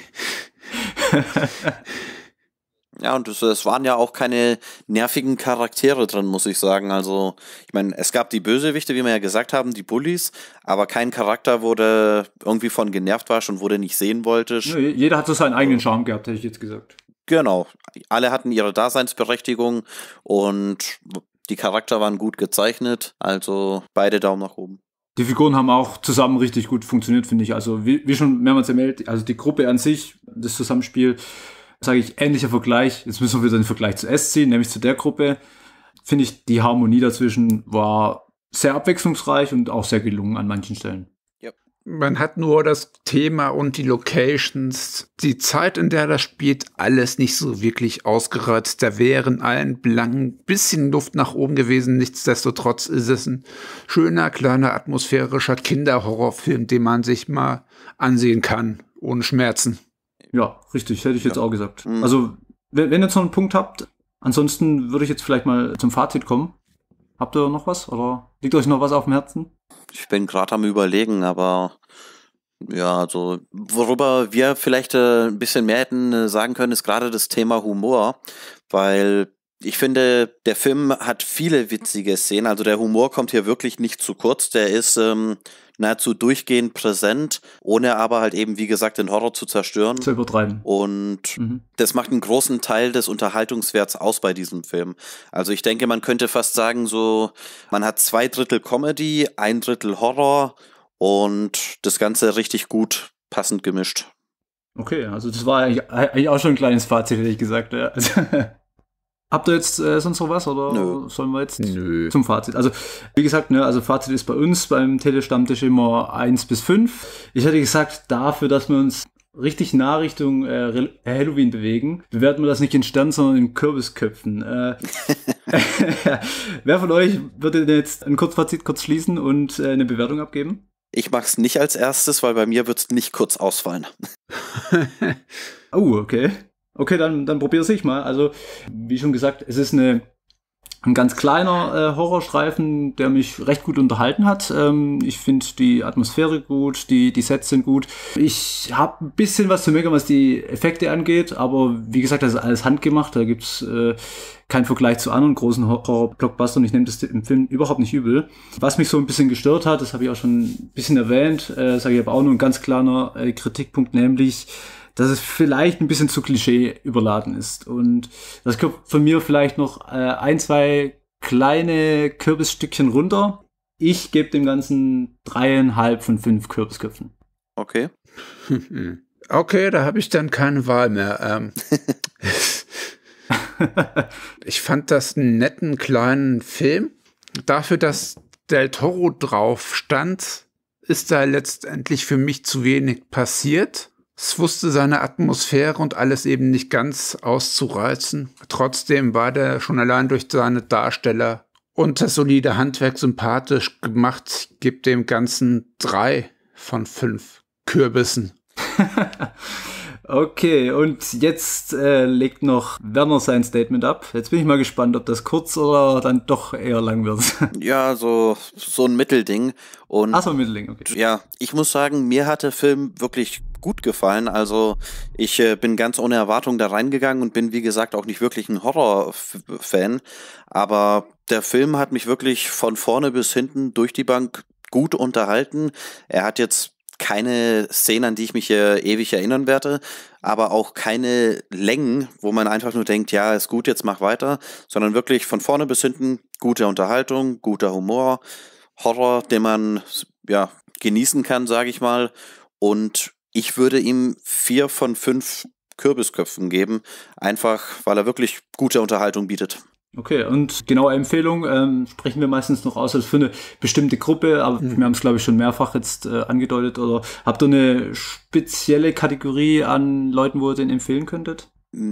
Ja, und es waren ja auch keine nervigen Charaktere drin, muss ich sagen. Also, ich meine, es gab die Bösewichte, wie wir ja gesagt haben, die Bullies, aber kein Charakter wurde irgendwie von genervt war und wurde nicht sehen wollte. Ja, jeder hat so seinen eigenen Charme gehabt, hätte ich jetzt gesagt. Genau. Alle hatten ihre Daseinsberechtigung und die Charakter waren gut gezeichnet, also beide Daumen nach oben. Die Figuren haben auch zusammen richtig gut funktioniert, finde ich. Also, wie schon mehrmals erwähnt, also die Gruppe an sich, das Zusammenspiel, sage ich, ähnlicher Vergleich. Jetzt müssen wir wieder den Vergleich zu S ziehen, nämlich zu der Gruppe. Finde ich, die Harmonie dazwischen war sehr abwechslungsreich und auch sehr gelungen an manchen Stellen. Man hat nur das Thema und die Locations, die Zeit, in der das spielt, alles nicht so wirklich ausgereizt. Da wären allen Belangen ein bisschen Luft nach oben gewesen. Nichtsdestotrotz ist es ein schöner, kleiner, atmosphärischer Kinderhorrorfilm, den man sich mal ansehen kann, ohne Schmerzen. Ja, richtig, hätte ich jetzt auch gesagt. Also, wenn ihr jetzt noch einen Punkt habt, ansonsten würde ich jetzt vielleicht mal zum Fazit kommen. Habt ihr noch was? Oder liegt euch noch was auf dem Herzen? Ich bin gerade am Überlegen, aber ja, also worüber wir vielleicht ein bisschen mehr hätten sagen können, ist gerade das Thema Humor, weil ich finde, der Film hat viele witzige Szenen, also der Humor kommt hier wirklich nicht zu kurz, der ist nahezu durchgehend präsent, ohne aber halt eben, wie gesagt, den Horror zu zerstören. Zu übertreiben. Und das macht einen großen Teil des Unterhaltungswerts aus bei diesem Film. Also ich denke, man könnte fast sagen, so, man hat 2/3 Comedy, 1/3 Horror und das Ganze richtig gut passend gemischt. Okay, also das war eigentlich auch schon ein kleines Fazit, hätte ich gesagt. Ja. Also, habt ihr jetzt sonst noch was oder Nö. sollen wir jetzt zum Fazit? Also wie gesagt, ne, also Fazit ist bei uns beim Telestammtisch immer 1 bis 5. Ich hätte gesagt, dafür, dass wir uns richtig nah Richtung Halloween bewegen, bewerten wir das nicht in Sternen, sondern in Kürbisköpfen. Wer von euch würde denn jetzt ein Kurzfazit kurz schließen und eine Bewertung abgeben? Ich mach's nicht als erstes, weil bei mir wird's nicht kurz ausfallen. Oh, okay. Okay, dann probier's ich mal. Also, wie schon gesagt, es ist ein ganz kleiner Horrorstreifen, der mich recht gut unterhalten hat. Ich finde die Atmosphäre gut, die Sets sind gut. Ich habe ein bisschen was zu meckern, was die Effekte angeht, aber wie gesagt, das ist alles handgemacht. Da gibt's keinen Vergleich zu anderen großen Horror-Blockbustern. Ich nehme das im Film überhaupt nicht übel. Was mich so ein bisschen gestört hat, das habe ich auch schon ein bisschen erwähnt, sage ich aber auch nur ein ganz kleiner Kritikpunkt, nämlich dass es vielleicht ein bisschen zu Klischee überladen ist. Und das kommt von mir vielleicht noch 1, 2 kleine Kürbisstückchen runter. Ich gebe dem Ganzen 3,5 von 5 Kürbisköpfen. Okay. Okay, da habe ich dann keine Wahl mehr. Ich fand das einen netten kleinen Film. Dafür, dass Del Toro drauf stand, ist da letztendlich für mich zu wenig passiert. Es wusste seine Atmosphäre und alles eben nicht ganz auszureizen. Trotzdem war der schon allein durch seine Darsteller und das solide Handwerk sympathisch gemacht. Ich gebe dem Ganzen 3 von 5 Kürbissen. Okay, und jetzt legt noch Werner sein Statement ab. Jetzt bin ich mal gespannt, ob das kurz oder dann doch eher lang wird. Ja, so ein Mittelding. Und Ach so, ein Mittelding, okay. ja, ich muss sagen, mir hat der Film wirklich gut gefallen. Also ich bin ganz ohne Erwartung da reingegangen und bin, wie gesagt, auch nicht wirklich ein Horror-Fan. Aber der Film hat mich wirklich von vorne bis hinten durch die Bank gut unterhalten. Er hat jetzt keine Szenen, an die ich mich ewig erinnern werde, aber auch keine Längen, wo man einfach nur denkt, ja, ist gut, jetzt mach weiter, sondern wirklich von vorne bis hinten gute Unterhaltung, guter Humor, Horror, den man ja genießen kann, sage ich mal. Und ich würde ihm 4 von 5 Kürbisköpfen geben, einfach weil er wirklich gute Unterhaltung bietet. Okay, und genaue Empfehlung sprechen wir meistens noch aus als für eine bestimmte Gruppe, aber wir haben es, glaube ich, schon mehrfach jetzt angedeutet. Oder habt ihr eine spezielle Kategorie an Leuten, wo ihr den empfehlen könntet?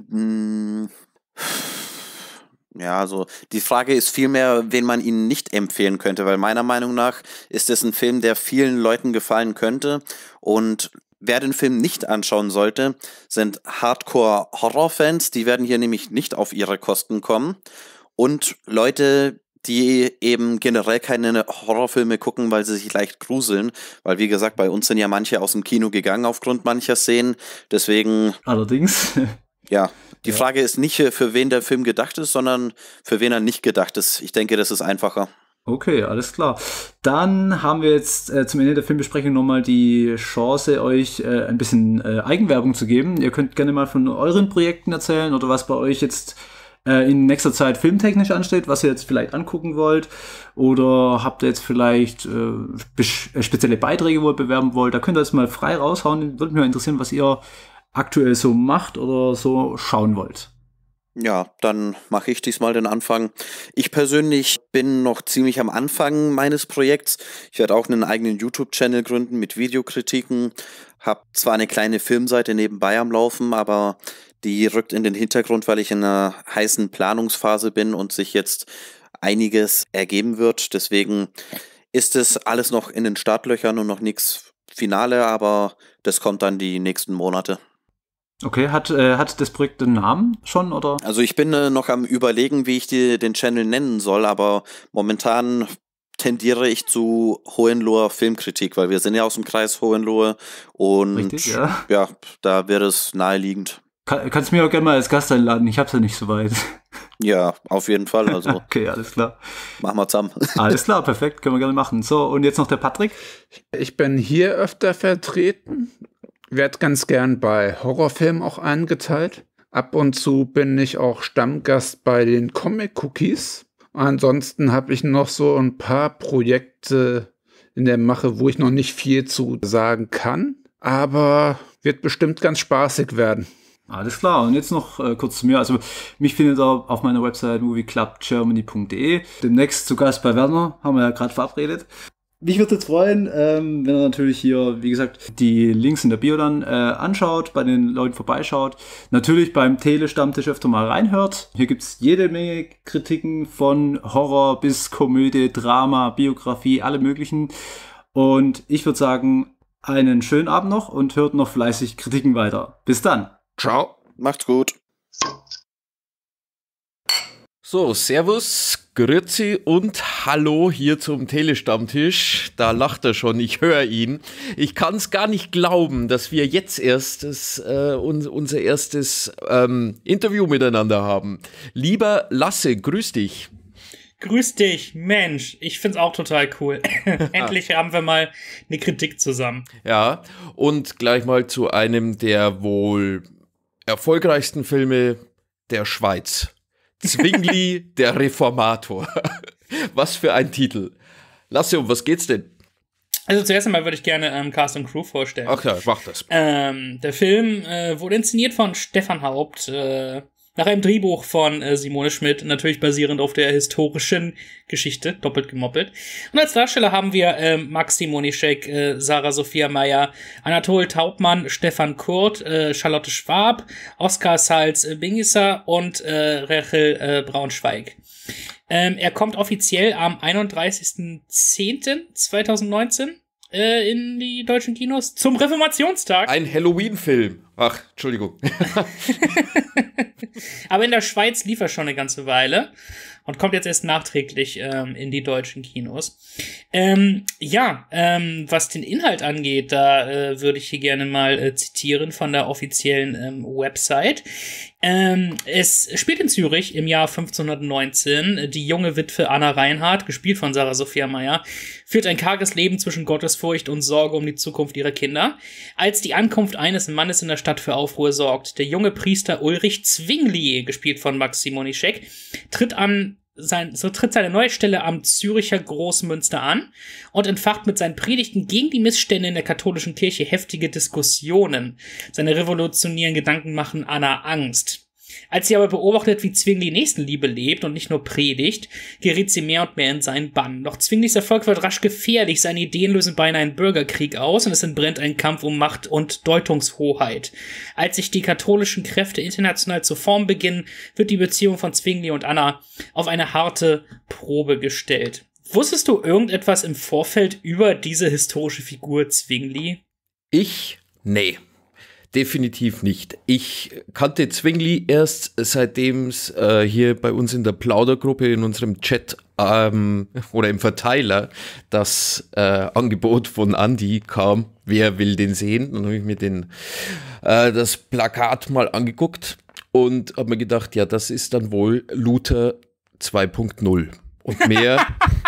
Ja, also die Frage ist vielmehr, wen man ihnen nicht empfehlen könnte, weil meiner Meinung nach ist es ein Film, der vielen Leuten gefallen könnte. Und wer den Film nicht anschauen sollte, sind Hardcore-Horror-Fans, die werden hier nämlich nicht auf ihre Kosten kommen. Und Leute, die eben generell keine Horrorfilme gucken, weil sie sich leicht gruseln. Weil, wie gesagt, bei uns sind ja manche aus dem Kino gegangen aufgrund mancher Szenen. Deswegen... Allerdings. Ja, die Frage ist nicht, für wen der Film gedacht ist, sondern für wen er nicht gedacht ist. Ich denke, das ist einfacher. Okay, alles klar. Dann haben wir jetzt zum Ende der Filmbesprechung nochmal die Chance, euch ein bisschen Eigenwerbung zu geben. Ihr könnt gerne mal von euren Projekten erzählen oder was bei euch jetzt in nächster Zeit filmtechnisch ansteht, was ihr jetzt vielleicht angucken wollt. Oder habt ihr jetzt vielleicht spezielle Beiträge, wo ihr bewerben wollt. Da könnt ihr jetzt mal frei raushauen. Würde mich mal interessieren, was ihr aktuell so macht oder so schauen wollt. Ja, dann mache ich diesmal den Anfang. Ich persönlich bin noch ziemlich am Anfang meines Projekts. Ich werde auch einen eigenen YouTube-Channel gründen mit Videokritiken. Hab zwar eine kleine Filmseite nebenbei am Laufen, aber die rückt in den Hintergrund, weil ich in einer heißen Planungsphase bin und sich jetzt einiges ergeben wird. Deswegen ist es alles noch in den Startlöchern und noch nichts Finale, aber das kommt dann die nächsten Monate. Okay, hat das Projekt einen Namen schon, oder? Also ich bin noch am Überlegen, wie ich den Channel nennen soll, aber momentan tendiere ich zu Hohenloher Filmkritik, weil wir sind ja aus dem Kreis Hohenlohe und richtig, ja. Ja, da wäre es naheliegend. Kannst du mir auch gerne mal als Gast einladen, ich hab's ja nicht so weit. Ja, auf jeden Fall. Also okay, alles klar. Machen wir zusammen. Alles klar, perfekt, können wir gerne machen. So, und jetzt noch der Patrick. Ich bin hier öfter vertreten. Werd ganz gern bei Horrorfilmen auch eingeteilt. Ab und zu bin ich auch Stammgast bei den Comic Cookies. Ansonsten habe ich noch so ein paar Projekte in der Mache, wo ich noch nicht viel zu sagen kann. Aber Wird bestimmt ganz spaßig werden. Alles klar, und jetzt noch kurz zu mir. Also mich findet ihr auf meiner Website movieclubgermany.de. Demnächst zu Gast bei Werner, haben wir ja gerade verabredet. Mich würde jetzt freuen, wenn ihr natürlich hier, wie gesagt, die Links in der Bio dann anschaut, bei den Leuten vorbeischaut. Natürlich beim Tele-Stammtisch öfter mal reinhört. Hier gibt's jede Menge Kritiken von Horror bis Komödie, Drama, Biografie, alle möglichen. Und ich würde sagen, einen schönen Abend noch und hört noch fleißig Kritiken weiter. Bis dann. Ciao. Macht's gut. So, servus, grüezi und hallo hier zum Telestammtisch. Da lacht er schon, ich höre ihn. Ich kann es gar nicht glauben, dass wir jetzt erst unser erstes Interview miteinander haben. Lieber Lasse, grüß dich. Grüß dich, Mensch. Ich find's auch total cool. Endlich haben wir mal eine Kritik zusammen. Ja, und gleich mal zu einem der wohl erfolgreichsten Filme der Schweiz. Zwingli, der Reformator. Was für ein Titel. Lasse, um was geht's denn? Also zuerst einmal würde ich gerne Cast und Crew vorstellen. Ach ja, mach das. Der Film wurde inszeniert von Stefan Haupt, nach einem Drehbuch von Simone Schmidt, natürlich basierend auf der historischen Geschichte, doppelt gemoppelt. Und als Darsteller haben wir Max Simonischek, Sarah Sophia Meyer, Anatol Taubmann, Stefan Kurt, Charlotte Schwab, Oskar Salz-Bingisa und Rachel Braunschweig. Er kommt offiziell am 31.10.2019 in die deutschen Kinos zum Reformationstag. Ein Halloween-Film. Ach, Entschuldigung. Aber in der Schweiz lief er schon eine ganze Weile und kommt jetzt erst nachträglich in die deutschen Kinos. Was den Inhalt angeht, da würde ich hier gerne mal zitieren von der offiziellen Website. Es spielt in Zürich im Jahr 1519. Die junge Witwe Anna Reinhardt, gespielt von Sarah Sophia Meyer, führt ein karges Leben zwischen Gottesfurcht und Sorge um die Zukunft ihrer Kinder, als die Ankunft eines Mannes in der Stadt für Aufruhr sorgt. Der junge Priester Ulrich Zwingli, gespielt von Max Simonischek, tritt seine neue Stelle am Züricher Großmünster an und entfacht mit seinen Predigten gegen die Missstände in der katholischen Kirche heftige Diskussionen. Seine revolutionären Gedanken machen Anna Angst. Als sie aber beobachtet, wie Zwingli Nächstenliebe lebt und nicht nur predigt, gerät sie mehr und mehr in seinen Bann. Doch Zwinglis Erfolg wird rasch gefährlich, seine Ideen lösen beinahe einen Bürgerkrieg aus und es entbrennt ein Kampf um Macht und Deutungshoheit. Als sich die katholischen Kräfte international zu formen beginnen, wird die Beziehung von Zwingli und Anna auf eine harte Probe gestellt. Wusstest du irgendetwas im Vorfeld über diese historische Figur Zwingli? Nee. Definitiv nicht. Ich kannte Zwingli erst, seitdem es hier bei uns in der Plaudergruppe in unserem Chat oder im Verteiler das Angebot von Andi kam, wer will den sehen. Dann habe ich mir das Plakat mal angeguckt und habe mir gedacht, ja, das ist dann wohl Luther 2.0 und mehr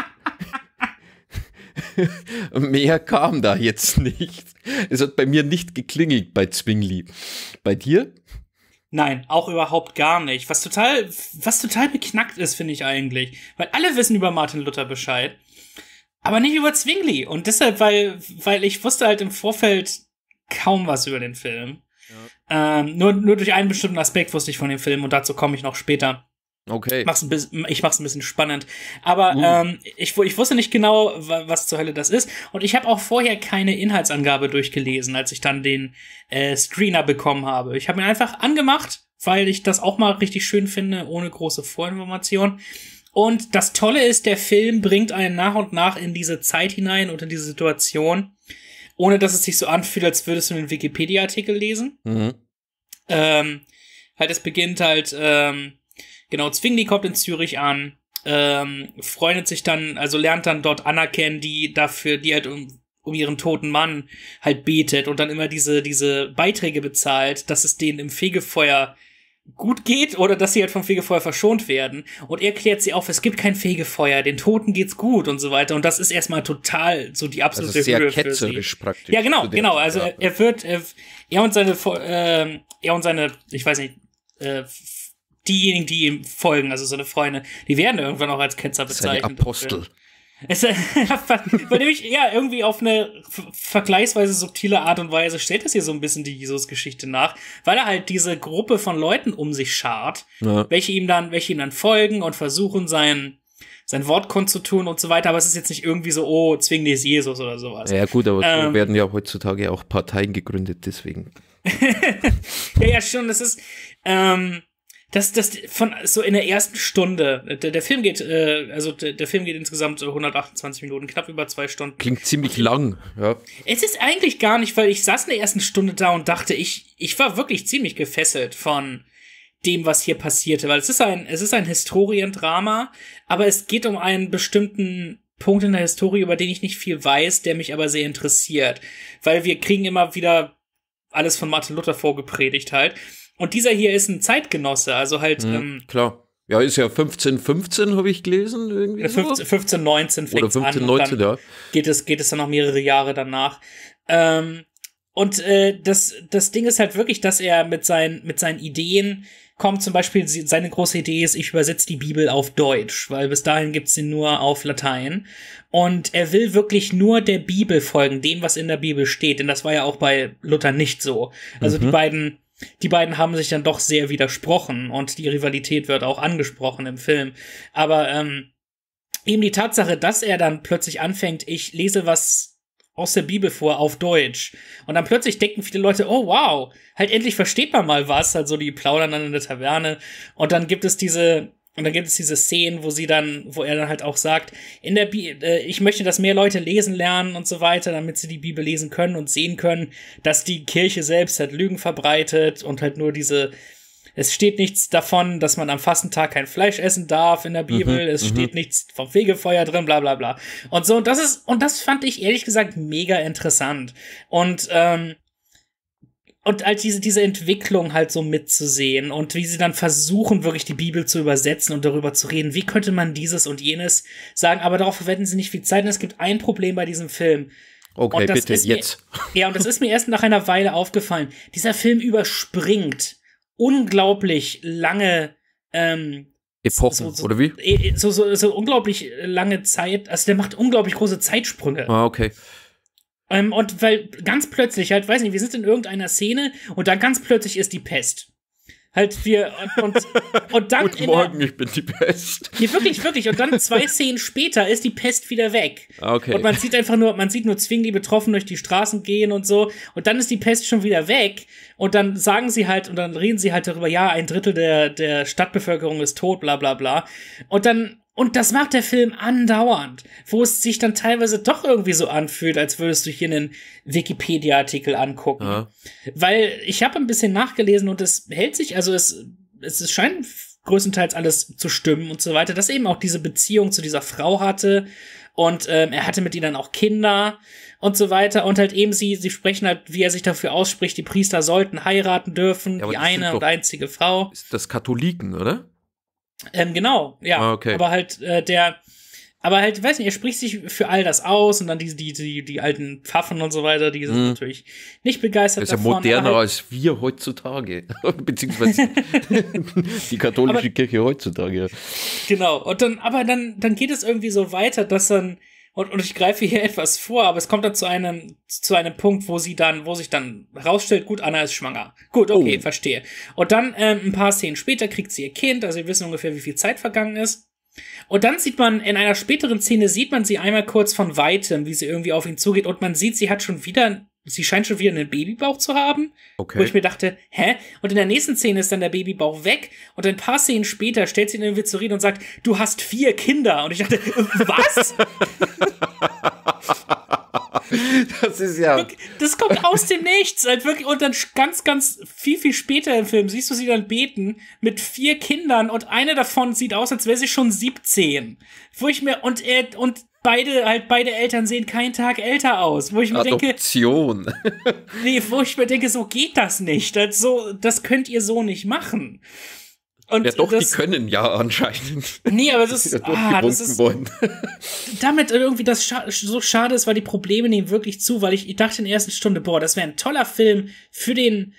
mehr kam da jetzt nicht. Es hat bei mir nicht geklingelt bei Zwingli. Bei dir? Nein, auch überhaupt gar nicht. Was total beknackt ist, finde ich eigentlich. Weil alle wissen über Martin Luther Bescheid, aber nicht über Zwingli. Und deshalb, weil ich wusste halt im Vorfeld kaum was über den Film. Ja. Nur durch einen bestimmten Aspekt wusste ich von dem Film und dazu komme ich noch später. Okay. Ich mach's ein bisschen spannend. Aber ich wusste nicht genau, was zur Hölle das ist. Und ich habe auch vorher keine Inhaltsangabe durchgelesen, als ich dann den Screener bekommen habe. Ich habe ihn einfach angemacht, weil ich das auch mal richtig schön finde, ohne große Vorinformation. Und das Tolle ist, der Film bringt einen nach und nach in diese Zeit hinein und in diese Situation, ohne dass es sich so anfühlt, als würdest du einen Wikipedia-Artikel lesen. Mhm. Halt, es beginnt halt, genau, Zwingli kommt in Zürich an, freundet sich dann, also lernt dann dort Anna kennen, die halt um ihren toten Mann halt betet und dann immer diese Beiträge bezahlt, dass es denen im Fegefeuer gut geht oder dass sie halt vom Fegefeuer verschont werden. Und er klärt sie auf, es gibt kein Fegefeuer, den Toten geht's gut und so weiter. Und das ist erstmal total so die absolute also sehr Höhe ketzerisch für sie. Praktisch. Ja, genau. Also er und seine, ich weiß nicht, diejenigen, die ihm folgen, also seine Freunde, die werden irgendwann auch als Ketzer bezeichnet. Seine Apostel. Weil nämlich, ja, irgendwie auf eine vergleichsweise subtile Art und Weise stellt das hier so ein bisschen die Jesus-Geschichte nach, weil er halt diese Gruppe von Leuten um sich schart, welche ihm dann folgen und versuchen, sein Wort kundzutun und so weiter, aber es ist jetzt nicht irgendwie so, oh, zwing des Jesus oder sowas. Ja gut, aber so werden ja heutzutage auch Parteien gegründet, deswegen. ja, schon, das ist, das von so in der ersten Stunde, der Film geht, der Film geht insgesamt 128 Minuten, knapp über 2 Stunden. Klingt ziemlich lang, ja. Es ist eigentlich gar nicht, weil ich saß in der ersten Stunde da und dachte, ich war wirklich ziemlich gefesselt von dem, was hier passierte, weil es ist ein Historiendrama, aber es geht um einen bestimmten Punkt in der Historie, über den ich nicht viel weiß, der mich aber sehr interessiert, weil wir kriegen immer wieder alles von Martin Luther vorgepredigt halt. Und dieser hier ist ein Zeitgenosse, also halt klar. Ja, ist ja 1515, habe ich gelesen, irgendwie so. 1519 fängt es an. Oder 1519, ja. Geht es dann noch mehrere Jahre danach. Das Ding ist halt wirklich, dass er mit seinen Ideen kommt, zum Beispiel, seine große Idee ist, ich übersetze die Bibel auf Deutsch, weil bis dahin gibt's sie nur auf Latein. Und er will wirklich nur der Bibel folgen, dem, was in der Bibel steht, denn das war ja auch bei Luther nicht so. Also die beiden haben sich dann doch sehr widersprochen und die Rivalität wird auch angesprochen im Film. Aber eben die Tatsache, dass er dann plötzlich anfängt, ich lese was aus der Bibel vor auf Deutsch. Und dann plötzlich denken viele Leute, oh wow, halt endlich versteht man mal was. Also die plaudern dann in der Taverne. Und dann gibt es diese Szenen, wo er dann halt auch sagt, in der ich möchte, dass mehr Leute lesen lernen und so weiter, damit sie die Bibel lesen können und sehen können, dass die Kirche selbst halt Lügen verbreitet und halt nur es steht nichts davon, dass man am Fastentag kein Fleisch essen darf in der Bibel, es steht nichts vom Fegefeuer drin, bla bla bla. Und so, das fand ich ehrlich gesagt mega interessant. Und halt diese Entwicklung halt so mitzusehen und wie sie dann versuchen, wirklich die Bibel zu übersetzen und darüber zu reden, wie könnte man dieses und jenes sagen, aber darauf verwenden sie nicht viel Zeit und es gibt ein Problem bei diesem Film. Okay, bitte, jetzt. Und das ist mir erst nach einer Weile aufgefallen. Dieser Film überspringt unglaublich lange Epochen, oder wie? So unglaublich lange Zeit, also der macht unglaublich große Zeitsprünge. Ah, okay. Und weil ganz plötzlich, halt, weiß nicht, wir sind in irgendeiner Szene und dann ganz plötzlich ist die Pest. Halt und dann Guten Morgen, ich bin die Pest. Nee, wirklich. Und dann 2 Szenen später ist die Pest wieder weg. Okay. Und man sieht nur Zwingli betroffen durch die Straßen gehen und so. Und dann ist die Pest schon wieder weg. Und dann reden sie halt darüber, ja, 1/3 der Stadtbevölkerung ist tot, bla bla bla. Und das macht der Film andauernd, wo es sich dann teilweise doch irgendwie so anfühlt, als würdest du hier einen Wikipedia-Artikel angucken. Ja. Weil ich habe ein bisschen nachgelesen und es hält sich, also es scheint größtenteils alles zu stimmen und so weiter, dass er eben auch diese Beziehung zu dieser Frau hatte und er hatte mit ihr dann auch Kinder und so weiter und halt eben sie sprechen halt, wie er sich dafür ausspricht, die Priester sollten heiraten dürfen, ja, die eine und einzige Frau. Ist das Katholiken, oder? Genau, ja. Ah, okay. Aber halt, weiß nicht, er spricht sich für all das aus und dann die alten Pfaffen und so weiter, die sind natürlich nicht begeistert davon. Das ist ja moderner als wir heutzutage. Beziehungsweise die katholische Kirche heutzutage. Ja. Genau. Und dann geht es irgendwie so weiter, dass dann, und ich greife hier etwas vor, aber es kommt dann zu einem Punkt, wo sich dann herausstellt, gut, Anna ist schwanger. Gut, okay, verstehe. Und dann ein paar Szenen später kriegt sie ihr Kind, also wir wissen ungefähr, wie viel Zeit vergangen ist. Und dann sieht man, in einer späteren Szene sieht man sie einmal kurz von Weitem, wie sie irgendwie auf ihn zugeht und man sieht, sie scheint schon wieder einen Babybauch zu haben. Okay. Wo ich mir dachte, hä? Und in der nächsten Szene ist dann der Babybauch weg und ein paar Szenen später stellt sie ihn irgendwie zur Rede und sagt, du hast 4 Kinder. Und ich dachte, was? Das ist ja... Das kommt aus dem Nichts. Halt wirklich. Und dann ganz, ganz viel später im Film siehst du sie dann beten mit 4 Kindern und eine davon sieht aus, als wäre sie schon 17. Wo ich mir, und beide Eltern sehen keinen Tag älter aus. Wo ich mir Adoption. Wo ich mir denke, so geht das nicht. Das könnt ihr so nicht machen. Und ja doch, die können ja anscheinend. Nee, aber das ist damit irgendwie das so schade ist, weil die Probleme nehmen wirklich zu, weil ich dachte in der ersten Stunde, boah, das wäre ein toller Film für den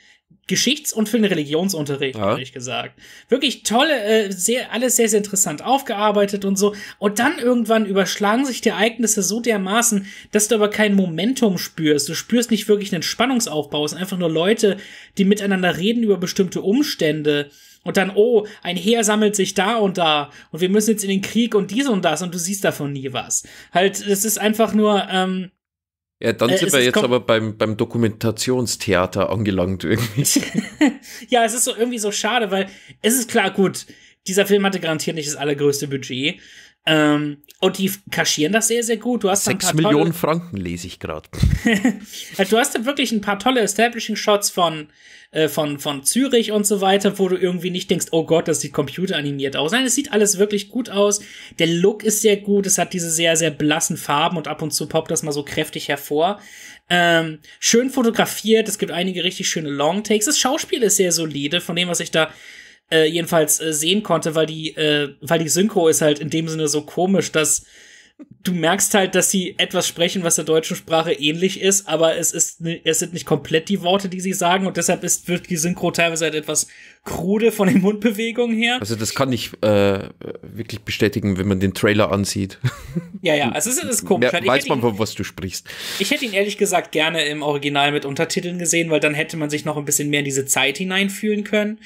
Geschichts- und für den Religionsunterricht, ehrlich gesagt. Wirklich tolle, alles sehr, sehr interessant aufgearbeitet und so. Und dann irgendwann überschlagen sich die Ereignisse so dermaßen, dass du aber kein Momentum spürst. Du spürst nicht wirklich einen Spannungsaufbau. Es sind einfach nur Leute, die miteinander reden über bestimmte Umstände. Und dann, oh, ein Heer sammelt sich da und wir müssen jetzt in den Krieg und dies und das und du siehst davon nie was. Halt, es ist einfach nur, ja, dann sind wir jetzt aber beim Dokumentationstheater angelangt irgendwie. Ja, es ist so irgendwie so schade, weil es ist klar, gut, dieser Film hatte garantiert nicht das allergrößte Budget. Und die kaschieren das sehr, sehr gut. Du hast 6 Millionen Franken lese ich gerade. Du hast da wirklich ein paar tolle Establishing-Shots von Zürich und so weiter, wo du irgendwie nicht denkst, oh Gott, das sieht computeranimiert aus. Nein, es sieht alles wirklich gut aus. Der Look ist sehr gut. Es hat diese sehr, sehr blassen Farben und ab und zu poppt das mal so kräftig hervor. Schön fotografiert. Es gibt einige richtig schöne Longtakes. Das Schauspiel ist sehr solide, von dem, was ich da jedenfalls sehen konnte, weil die Synchro ist halt in dem Sinne so komisch, dass du merkst halt, dass sie etwas sprechen, was der deutschen Sprache ähnlich ist, aber es sind nicht komplett die Worte, die sie sagen, und deshalb wird die Synchro teilweise halt etwas krude von den Mundbewegungen her. Also das kann ich wirklich bestätigen, wenn man den Trailer ansieht. Ja, also es ist komisch. Weiß man, von was du sprichst. Ich hätte ihn ehrlich gesagt gerne im Original mit Untertiteln gesehen, weil dann hätte man sich noch ein bisschen mehr in diese Zeit hineinfühlen können.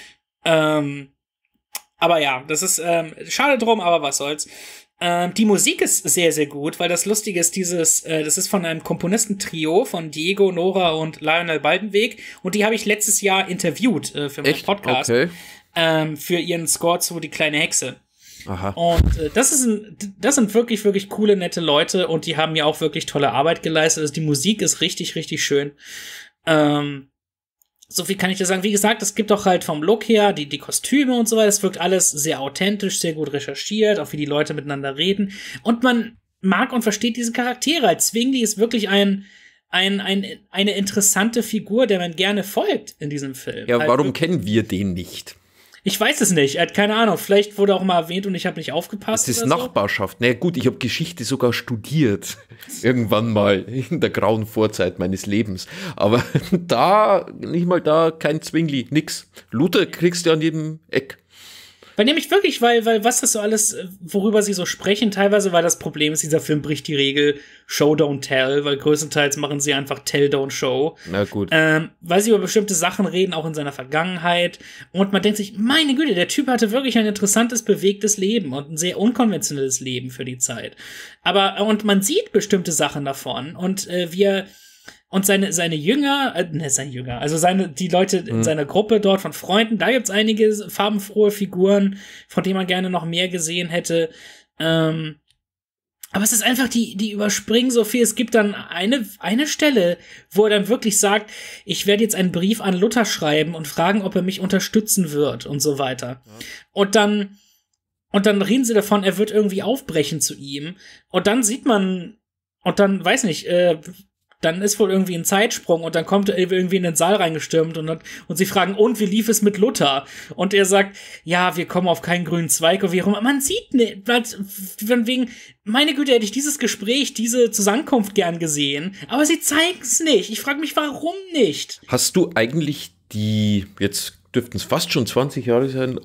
Aber ja, das ist schade drum, aber was soll's. Die Musik ist sehr, sehr gut, weil das Lustige ist, das ist von einem Komponistentrio von Diego, Nora und Lionel Baldenweg, und die habe ich letztes Jahr interviewt für meinen Podcast. Okay. Für ihren Score zu Die kleine Hexe. Aha. Und das sind wirklich, wirklich coole, nette Leute, und die haben ja auch wirklich tolle Arbeit geleistet. Also die Musik ist richtig, richtig schön. So viel kann ich dir sagen. Wie gesagt, es gibt auch halt vom Look her, die Kostüme und so weiter, es wirkt alles sehr authentisch, sehr gut recherchiert, auch wie die Leute miteinander reden. Und man mag und versteht diese Charaktere. Als Zwingli ist wirklich eine interessante Figur, der man gerne folgt in diesem Film. Ja, halt warum kennen wir den nicht? Ich weiß es nicht. Er hat keine Ahnung. Vielleicht wurde auch mal erwähnt und ich habe nicht aufgepasst. Das ist Nachbarschaft. Na gut, ich habe Geschichte sogar studiert. Irgendwann mal in der grauen Vorzeit meines Lebens. Aber nicht mal da, kein Zwingli, nix. Luther kriegst du an jedem Eck. Weil nämlich wirklich, weil was das so alles, worüber sie so sprechen, teilweise, weil das Problem ist, dieser Film bricht die Regel Show, don't tell, weil größtenteils machen sie einfach Tell, don't show. Na gut. Weil sie über bestimmte Sachen reden, auch in seiner Vergangenheit. Und man denkt sich, meine Güte, der Typ hatte wirklich ein interessantes, bewegtes Leben und ein sehr unkonventionelles Leben für die Zeit. Und man sieht bestimmte Sachen davon, und und seine Jünger, also die Leute in seiner Gruppe dort von Freunden, da gibt's einige farbenfrohe Figuren, von denen man gerne noch mehr gesehen hätte. Aber es ist einfach, die überspringen so viel. Es gibt dann eine Stelle, wo er dann wirklich sagt, ich werde jetzt einen Brief an Luther schreiben und fragen, ob er mich unterstützen wird und so weiter. Ja. Und dann reden sie davon, er wird irgendwie aufbrechen zu ihm. Und dann sieht man, und dann, weiß nicht, dann ist wohl irgendwie ein Zeitsprung, und dann kommt er irgendwie in den Saal reingestürmt und sie fragen, und wie lief es mit Luther? Und er sagt, ja, wir kommen auf keinen grünen Zweig und wie auch immer. Man sieht nicht, von wegen, meine Güte, hätte ich dieses Gespräch, diese Zusammenkunft gern gesehen, aber sie zeigen es nicht. Ich frage mich, warum nicht? Hast du eigentlich jetzt dürften es fast schon 20 Jahre sein,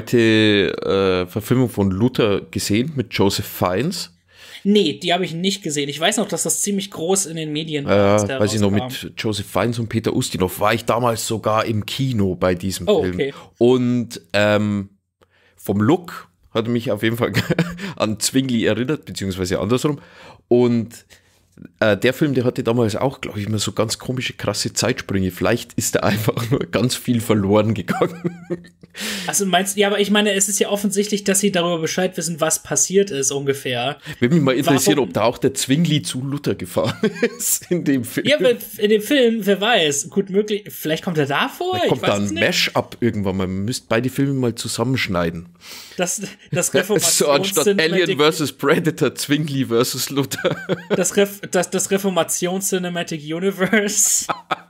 alte Verfilmung von Luther gesehen mit Joseph Fiennes? Nee, die habe ich nicht gesehen. Ich weiß noch, dass das ziemlich groß in den Medien war. Weiß ich noch, mit Joseph Fiennes und Peter Ustinov war ich damals sogar im Kino bei diesem Film. Okay. Und vom Look hat mich auf jeden Fall an Zwingli erinnert, beziehungsweise andersrum. Und der Film, der hatte damals auch, glaube ich, immer so ganz komische, krasse Zeitsprünge. Vielleicht ist da einfach nur ganz viel verloren gegangen. Also meinst du, ja, aber ich meine, es ist ja offensichtlich, dass sie darüber Bescheid wissen, was passiert ist ungefähr. Würde mich mal interessieren, ob da auch der Zwingli zu Luther gefahren ist in dem Film. Ja, in dem Film, wer weiß, gut möglich, vielleicht kommt er da vor. Da kommt da ein Mash-up irgendwann mal. Man müsste beide Filme mal zusammenschneiden. Das Reformations- so anstatt Alien vs. Predator, Zwingli vs. Luther. Das Reformations-Cinematic Universe.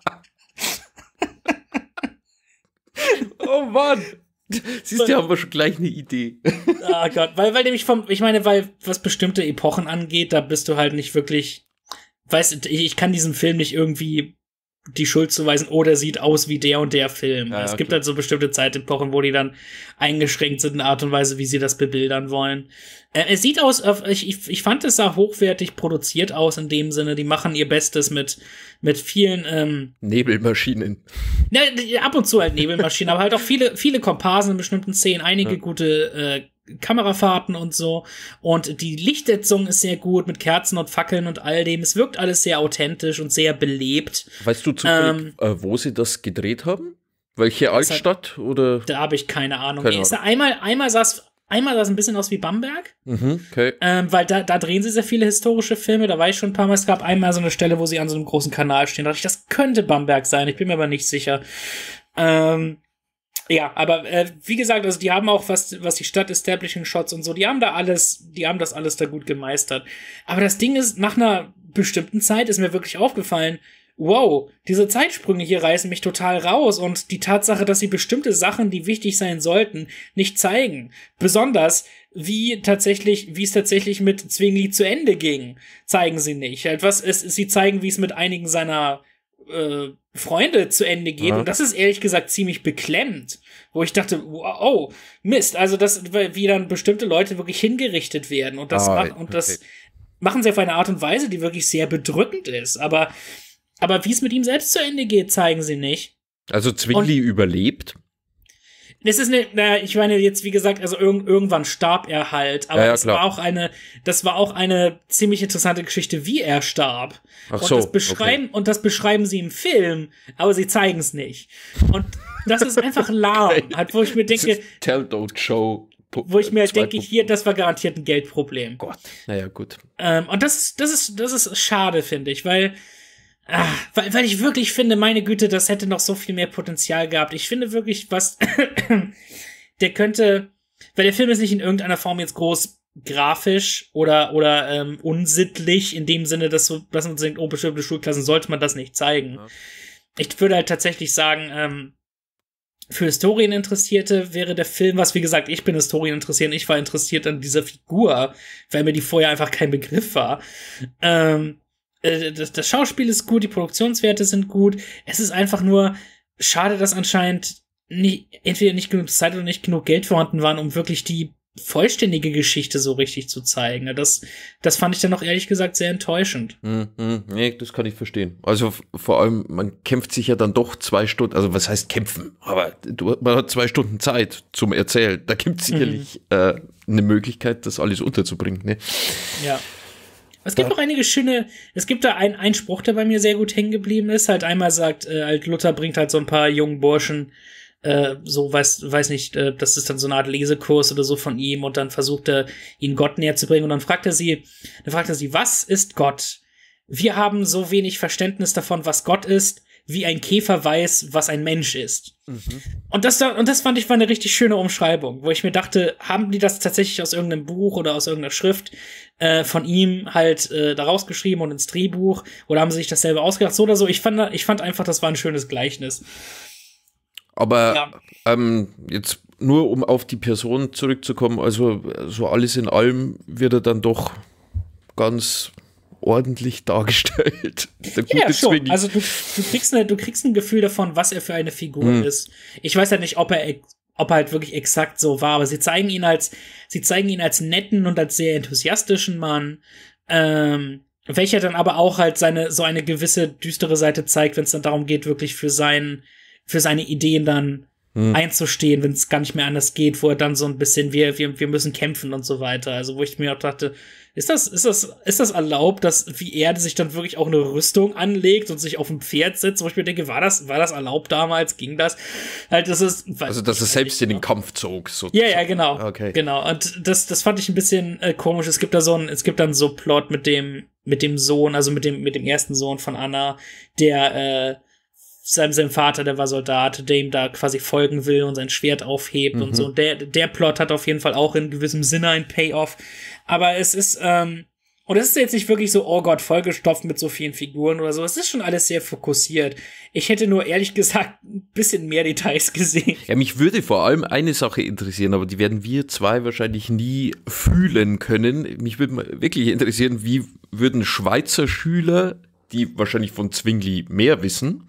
Oh Mann! Siehst du, haben wir schon gleich eine Idee. Ah Gott, weil nämlich weil was bestimmte Epochen angeht, da bist du halt nicht wirklich, weißt du, ich kann diesen Film nicht irgendwie die Schuld zuweisen, oder sieht aus wie der und der Film. Ja, es gibt klar. halt so bestimmte Zeitepochen, wo die dann eingeschränkt sind in der Art und Weise, wie sie das bebildern wollen. Es sieht aus, ich fand es sah hochwertig produziert aus in dem Sinne, die machen ihr Bestes mit vielen Nebelmaschinen. ja, ab und zu halt Nebelmaschinen, aber halt auch viele Komparsen in bestimmten Szenen, einige gute Kamerafahrten und so. Und die Lichtsetzung ist sehr gut mit Kerzen und Fackeln und all dem. Es wirkt alles sehr authentisch und sehr belebt. Weißt du zufällig, wo sie das gedreht haben? Welche Altstadt? Oder? Da habe ich keine Ahnung. Keine Einmal sah es ein bisschen aus wie Bamberg, Okay. weil da drehen sie sehr viele historische Filme. Da war ich schon ein paar Mal. Es gab einmal so eine Stelle, wo sie an so einem großen Kanal stehen. Da dachte ich, das könnte Bamberg sein. Ich bin mir aber nicht sicher. Ja, aber wie gesagt, also die haben auch was die Stadt-Establishing-Shots und so, die haben das alles da gut gemeistert. Aber das Ding ist, nach einer bestimmten Zeit ist mir wirklich aufgefallen, wow, diese Zeitsprünge hier reißen mich total raus und die Tatsache, dass sie bestimmte Sachen, die wichtig sein sollten, nicht zeigen. Besonders, wie es tatsächlich mit Zwingli zu Ende ging, zeigen sie nicht. Sie zeigen, wie es mit einigen seiner Freunde zu Ende geht. Und das ist ehrlich gesagt ziemlich beklemmend. Wo ich dachte, oh, Mist, also wie dann bestimmte Leute wirklich hingerichtet werden. Und das machen sie auf eine Art und Weise, die wirklich sehr bedrückend ist. Aber wie es mit ihm selbst zu Ende geht, zeigen sie nicht. Also Zwingli überlebt? Das ist ich meine jetzt, wie gesagt, also irgendwann starb er halt, aber das war auch eine ziemlich interessante Geschichte, wie er starb. Ach so, und das beschreiben sie im Film, aber sie zeigen es nicht. Und das ist einfach lahm, halt, wo ich mir denke, Tell, don't show. Wo ich mir halt denke, hier, das war garantiert ein Geldproblem. Gott, naja, gut. Und das ist schade, finde ich, weil ich wirklich finde, meine Güte, das hätte noch so viel mehr Potenzial gehabt. Ich finde wirklich, der könnte, weil der Film ist nicht in irgendeiner Form jetzt groß grafisch oder unsittlich, in dem Sinne, dass man denkt, oh, bestimmte Schulklassen sollte man das nicht zeigen. Ja. Ich würde halt tatsächlich sagen, für Historieninteressierte wäre der Film was, wie gesagt, ich bin Historieninteressiert, ich war interessiert an dieser Figur, weil mir die vorher einfach kein Begriff war. Das Schauspiel ist gut, die Produktionswerte sind gut. Es ist einfach nur schade, dass anscheinend entweder nicht genug Zeit oder nicht genug Geld vorhanden waren, um wirklich die vollständige Geschichte so richtig zu zeigen. Das fand ich dann auch ehrlich gesagt sehr enttäuschend. Nee, das kann ich verstehen. Also vor allem, man kämpft sich ja dann doch 2 Stunden, also was heißt kämpfen? Aber man hat 2 Stunden Zeit zum Erzählen. Da gibt es sicherlich eine Möglichkeit, das alles unterzubringen. Ne? Ja. Es gibt auch einige schöne, es gibt da einen Spruch, der bei mir sehr gut hängen geblieben ist. Halt einmal sagt, halt Luther bringt halt so ein paar jungen Burschen, weiß nicht, das ist dann so eine Art Lesekurs oder so von ihm und dann versucht er, ihnen Gott näher zu bringen und dann fragt er sie, was ist Gott? Wir haben so wenig Verständnis davon, was Gott ist, wie ein Käfer weiß, was ein Mensch ist. Und das fand ich war eine richtig schöne Umschreibung, wo ich mir dachte, haben die das tatsächlich aus irgendeinem Buch oder aus irgendeiner Schrift von ihm halt da rausgeschrieben und ins Drehbuch oder haben sie sich das selber ausgedacht, so oder so. Ich fand einfach, das war ein schönes Gleichnis. Aber jetzt nur, um auf die Person zurückzukommen, also so alles in allem wird er dann doch ganz ordentlich dargestellt. Ja, schon. Also du kriegst ein Gefühl davon, was er für eine Figur ist. Ich weiß halt nicht, ob er halt wirklich exakt so war, aber sie zeigen ihn als netten und als sehr enthusiastischen Mann, welcher dann aber auch halt so eine gewisse düstere Seite zeigt, wenn es dann darum geht, wirklich für seine Ideen dann einzustehen, wenn es gar nicht mehr anders geht, wo er dann so ein bisschen, wir müssen kämpfen und so weiter. Also wo ich mir auch dachte, ist das erlaubt, wie er sich dann wirklich auch eine Rüstung anlegt und sich auf ein Pferd setzt, wo ich mir denke, war das erlaubt damals? Ging das? Halt, dass er selbst in den Kampf zog. Sozusagen. Ja, genau. Okay. Genau. Und das fand ich ein bisschen komisch. Es gibt dann so Plot mit dem Sohn, also mit dem ersten Sohn von Anna, der seinem Vater, der war Soldat, der ihm da quasi folgen will und sein Schwert aufhebt und so. Der Plot hat auf jeden Fall auch in gewissem Sinne ein Payoff. Aber es ist, und es ist jetzt nicht wirklich so, oh Gott, vollgestopft mit so vielen Figuren oder so. Es ist schon alles sehr fokussiert. Ich hätte nur ehrlich gesagt ein bisschen mehr Details gesehen. Ja, mich würde vor allem eine Sache interessieren, aber die werden wir zwei wahrscheinlich nie fühlen können. Mich würde wirklich interessieren, wie würden Schweizer Schüler die wahrscheinlich von Zwingli mehr wissen,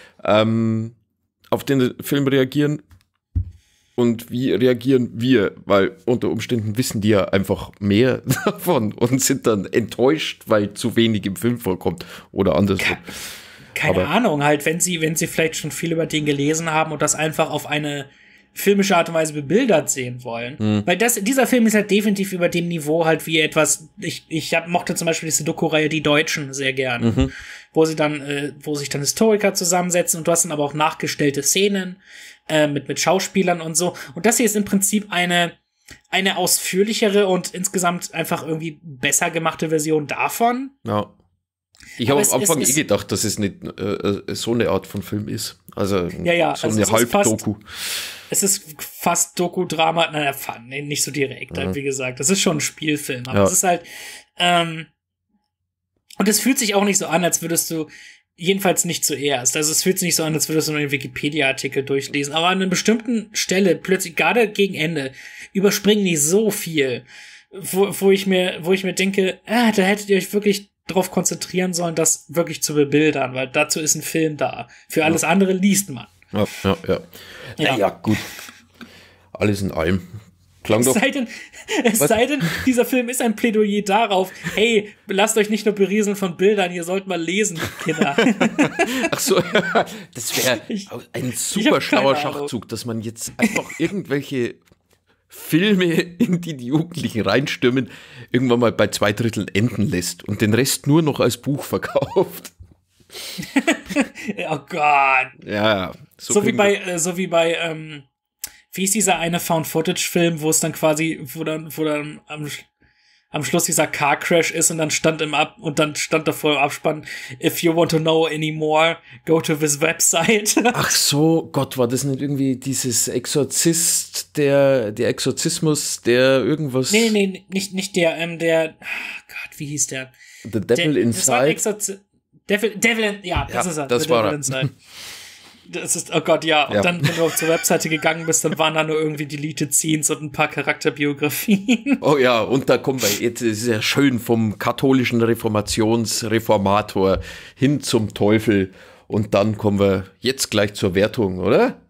auf den Film reagieren und wie reagieren wir, weil unter Umständen wissen die ja einfach mehr davon und sind dann enttäuscht, weil zu wenig im Film vorkommt oder andersrum. Keine Ahnung, halt, wenn sie vielleicht schon viel über den gelesen haben und das einfach auf eine filmische Art und Weise bebildert sehen wollen. Weil dieser Film ist halt definitiv über dem Niveau halt wie etwas, ich mochte zum Beispiel diese Doku-Reihe Die Deutschen sehr gerne, wo sich dann Historiker zusammensetzen und du hast dann aber auch nachgestellte Szenen mit Schauspielern und so. Und das hier ist im Prinzip eine ausführlichere und insgesamt einfach irgendwie besser gemachte Version davon. Ja. Ich habe am Anfang gedacht, dass es nicht so eine Art von Film ist. Also so eine Halbdoku. Es ist fast Doku-Drama, nicht so direkt, halt, wie gesagt. Das ist schon ein Spielfilm, aber es ist halt, und es fühlt sich auch nicht so an, als würdest du, jedenfalls nicht zuerst, also es fühlt sich nicht so an, als würdest du nur einen Wikipedia-Artikel durchlesen, aber an einer bestimmten Stelle, plötzlich, gerade gegen Ende, überspringen die so viel, wo ich mir denke, da hättet ihr euch wirklich drauf konzentrieren sollen, das wirklich zu bebildern, weil dazu ist ein Film da. Für alles andere liest man. Ja, gut. Alles in allem. Klang doch. Es sei denn, dieser Film ist ein Plädoyer darauf, hey, lasst euch nicht nur berieseln von Bildern, ihr sollt mal lesen, Kinder. Ach so, das wäre ein super schlauer Schachzug, dass man jetzt einfach irgendwelche Filme, in die Jugendlichen reinstürmen, irgendwann mal bei 2/3 enden lässt und den Rest nur noch als Buch verkauft. Oh Gott. Ja, so wie bei, wie ist dieser eine Found-Footage-Film, wo es dann quasi, wo dann am Schluss dieser Car-Crash ist und dann stand davor im Abspann, if you want to know anymore, go to this website. Ach so, Gott, war das nicht irgendwie dieses Exorzist, der Exorzismus, der irgendwas... Nee, nicht der, Gott, wie hieß der? The Devil Inside. Das ist er. Das war er. Inside. Das ist, oh Gott, ja. Und dann, wenn du auf zur Webseite gegangen bist, dann waren da nur irgendwie Deleted Scenes und ein paar Charakterbiografien. Oh ja, und da kommen wir jetzt, ist ja schön vom katholischen Reformator hin zum Teufel. Und dann kommen wir jetzt gleich zur Wertung, oder?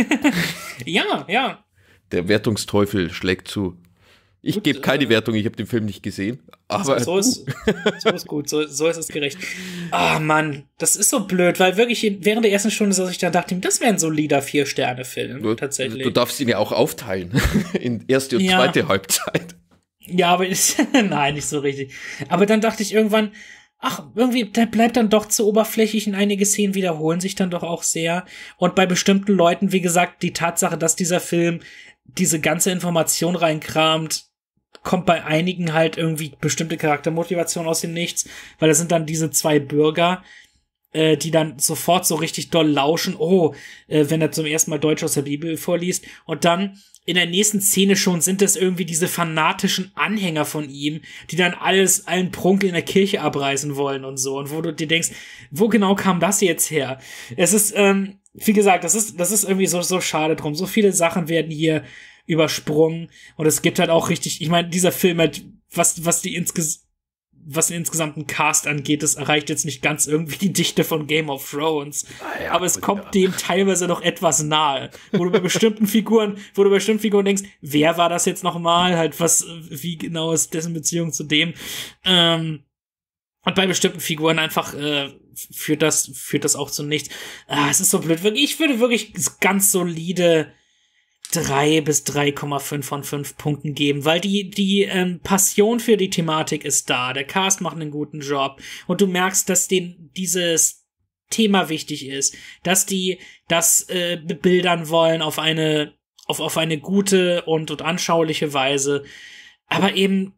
Ja. Der Wertungsteufel schlägt zu. Ich gebe keine Wertung, ich habe den Film nicht gesehen. Aber so ist gut, so ist es gerecht. Ah, Mann, das ist so blöd, weil wirklich während der ersten Stunde saß ich da dachte, das wäre ein solider 4-Sterne-Film, tatsächlich. Du darfst ihn ja auch aufteilen in erste und zweite Halbzeit. Ja, aber nein, nicht so richtig. Aber dann dachte ich irgendwann, irgendwie, der bleibt dann doch zu oberflächlich und einige Szenen wiederholen sich dann doch auch sehr. Und bei bestimmten Leuten, wie gesagt, die Tatsache, dass dieser Film diese ganze Information reinkramt, kommt bei einigen halt irgendwie bestimmte Charaktermotivation aus dem Nichts, weil das sind dann diese zwei Bürger, die dann sofort so richtig doll lauschen, wenn er zum ersten Mal Deutsch aus der Bibel vorliest, und dann in der nächsten Szene schon sind es irgendwie diese fanatischen Anhänger von ihm, die dann allen Prunk in der Kirche abreißen wollen und so, und wo du dir denkst, wo genau kam das jetzt her? Es ist, wie gesagt, das ist irgendwie so schade drum. So viele Sachen werden hier übersprungen, und es gibt halt auch richtig, ich meine, dieser Film hat, was den insgesamten Cast angeht, das erreicht jetzt nicht ganz irgendwie die Dichte von Game of Thrones, aber es kommt dem teilweise noch etwas nahe, wo du bei bestimmten Figuren denkst, wer war das jetzt nochmal, halt wie genau ist dessen Beziehung zu dem, und bei bestimmten Figuren einfach führt das auch zu nichts. Es ist so blöd, ich würde wirklich ganz solide 3 bis 3,5 von 5 Punkten geben, weil die Passion für die Thematik ist da, der Cast macht einen guten Job und du merkst, dass denen dieses Thema wichtig ist, dass die das bebildern wollen auf eine gute und anschauliche Weise, aber eben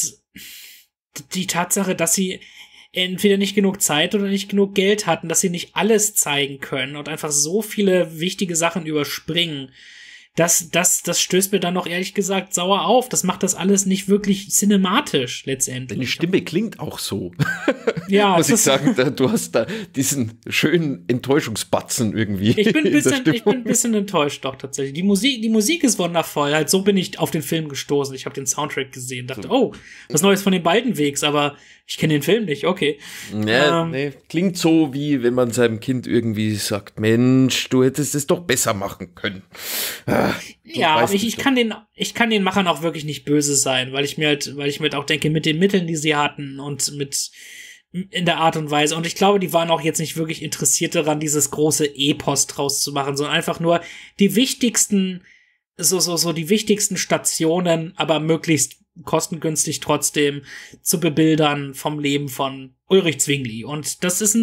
die Tatsache, dass sie entweder nicht genug Zeit oder nicht genug Geld hatten, dass sie nicht alles zeigen können und einfach so viele wichtige Sachen überspringen, das stößt mir dann noch ehrlich gesagt sauer auf. Das macht das alles nicht wirklich cinematisch letztendlich. Die Stimme klingt auch so. Ja, muss ich sagen, du hast da diesen schönen Enttäuschungsbatzen irgendwie. Ich bin ein bisschen enttäuscht doch tatsächlich. Die Musik ist wundervoll. Halt so bin ich auf den Film gestoßen. Ich habe den Soundtrack gesehen, dachte, oh, was Neues von den Baldenwegs, aber ich kenne den Film nicht, okay. Ja, nee, klingt so, wie wenn man seinem Kind irgendwie sagt, Mensch, du hättest es doch besser machen können. Ja, aber ich kann den Machern auch wirklich nicht böse sein, weil ich mir halt auch denke, mit den Mitteln, die sie hatten und in der Art und Weise. Und ich glaube, die waren auch jetzt nicht wirklich interessiert daran, dieses große Epos draus zu machen, sondern einfach nur die wichtigsten, so die wichtigsten Stationen, aber möglichst kostengünstig trotzdem zu bebildern vom Leben von Ulrich Zwingli. Und das ist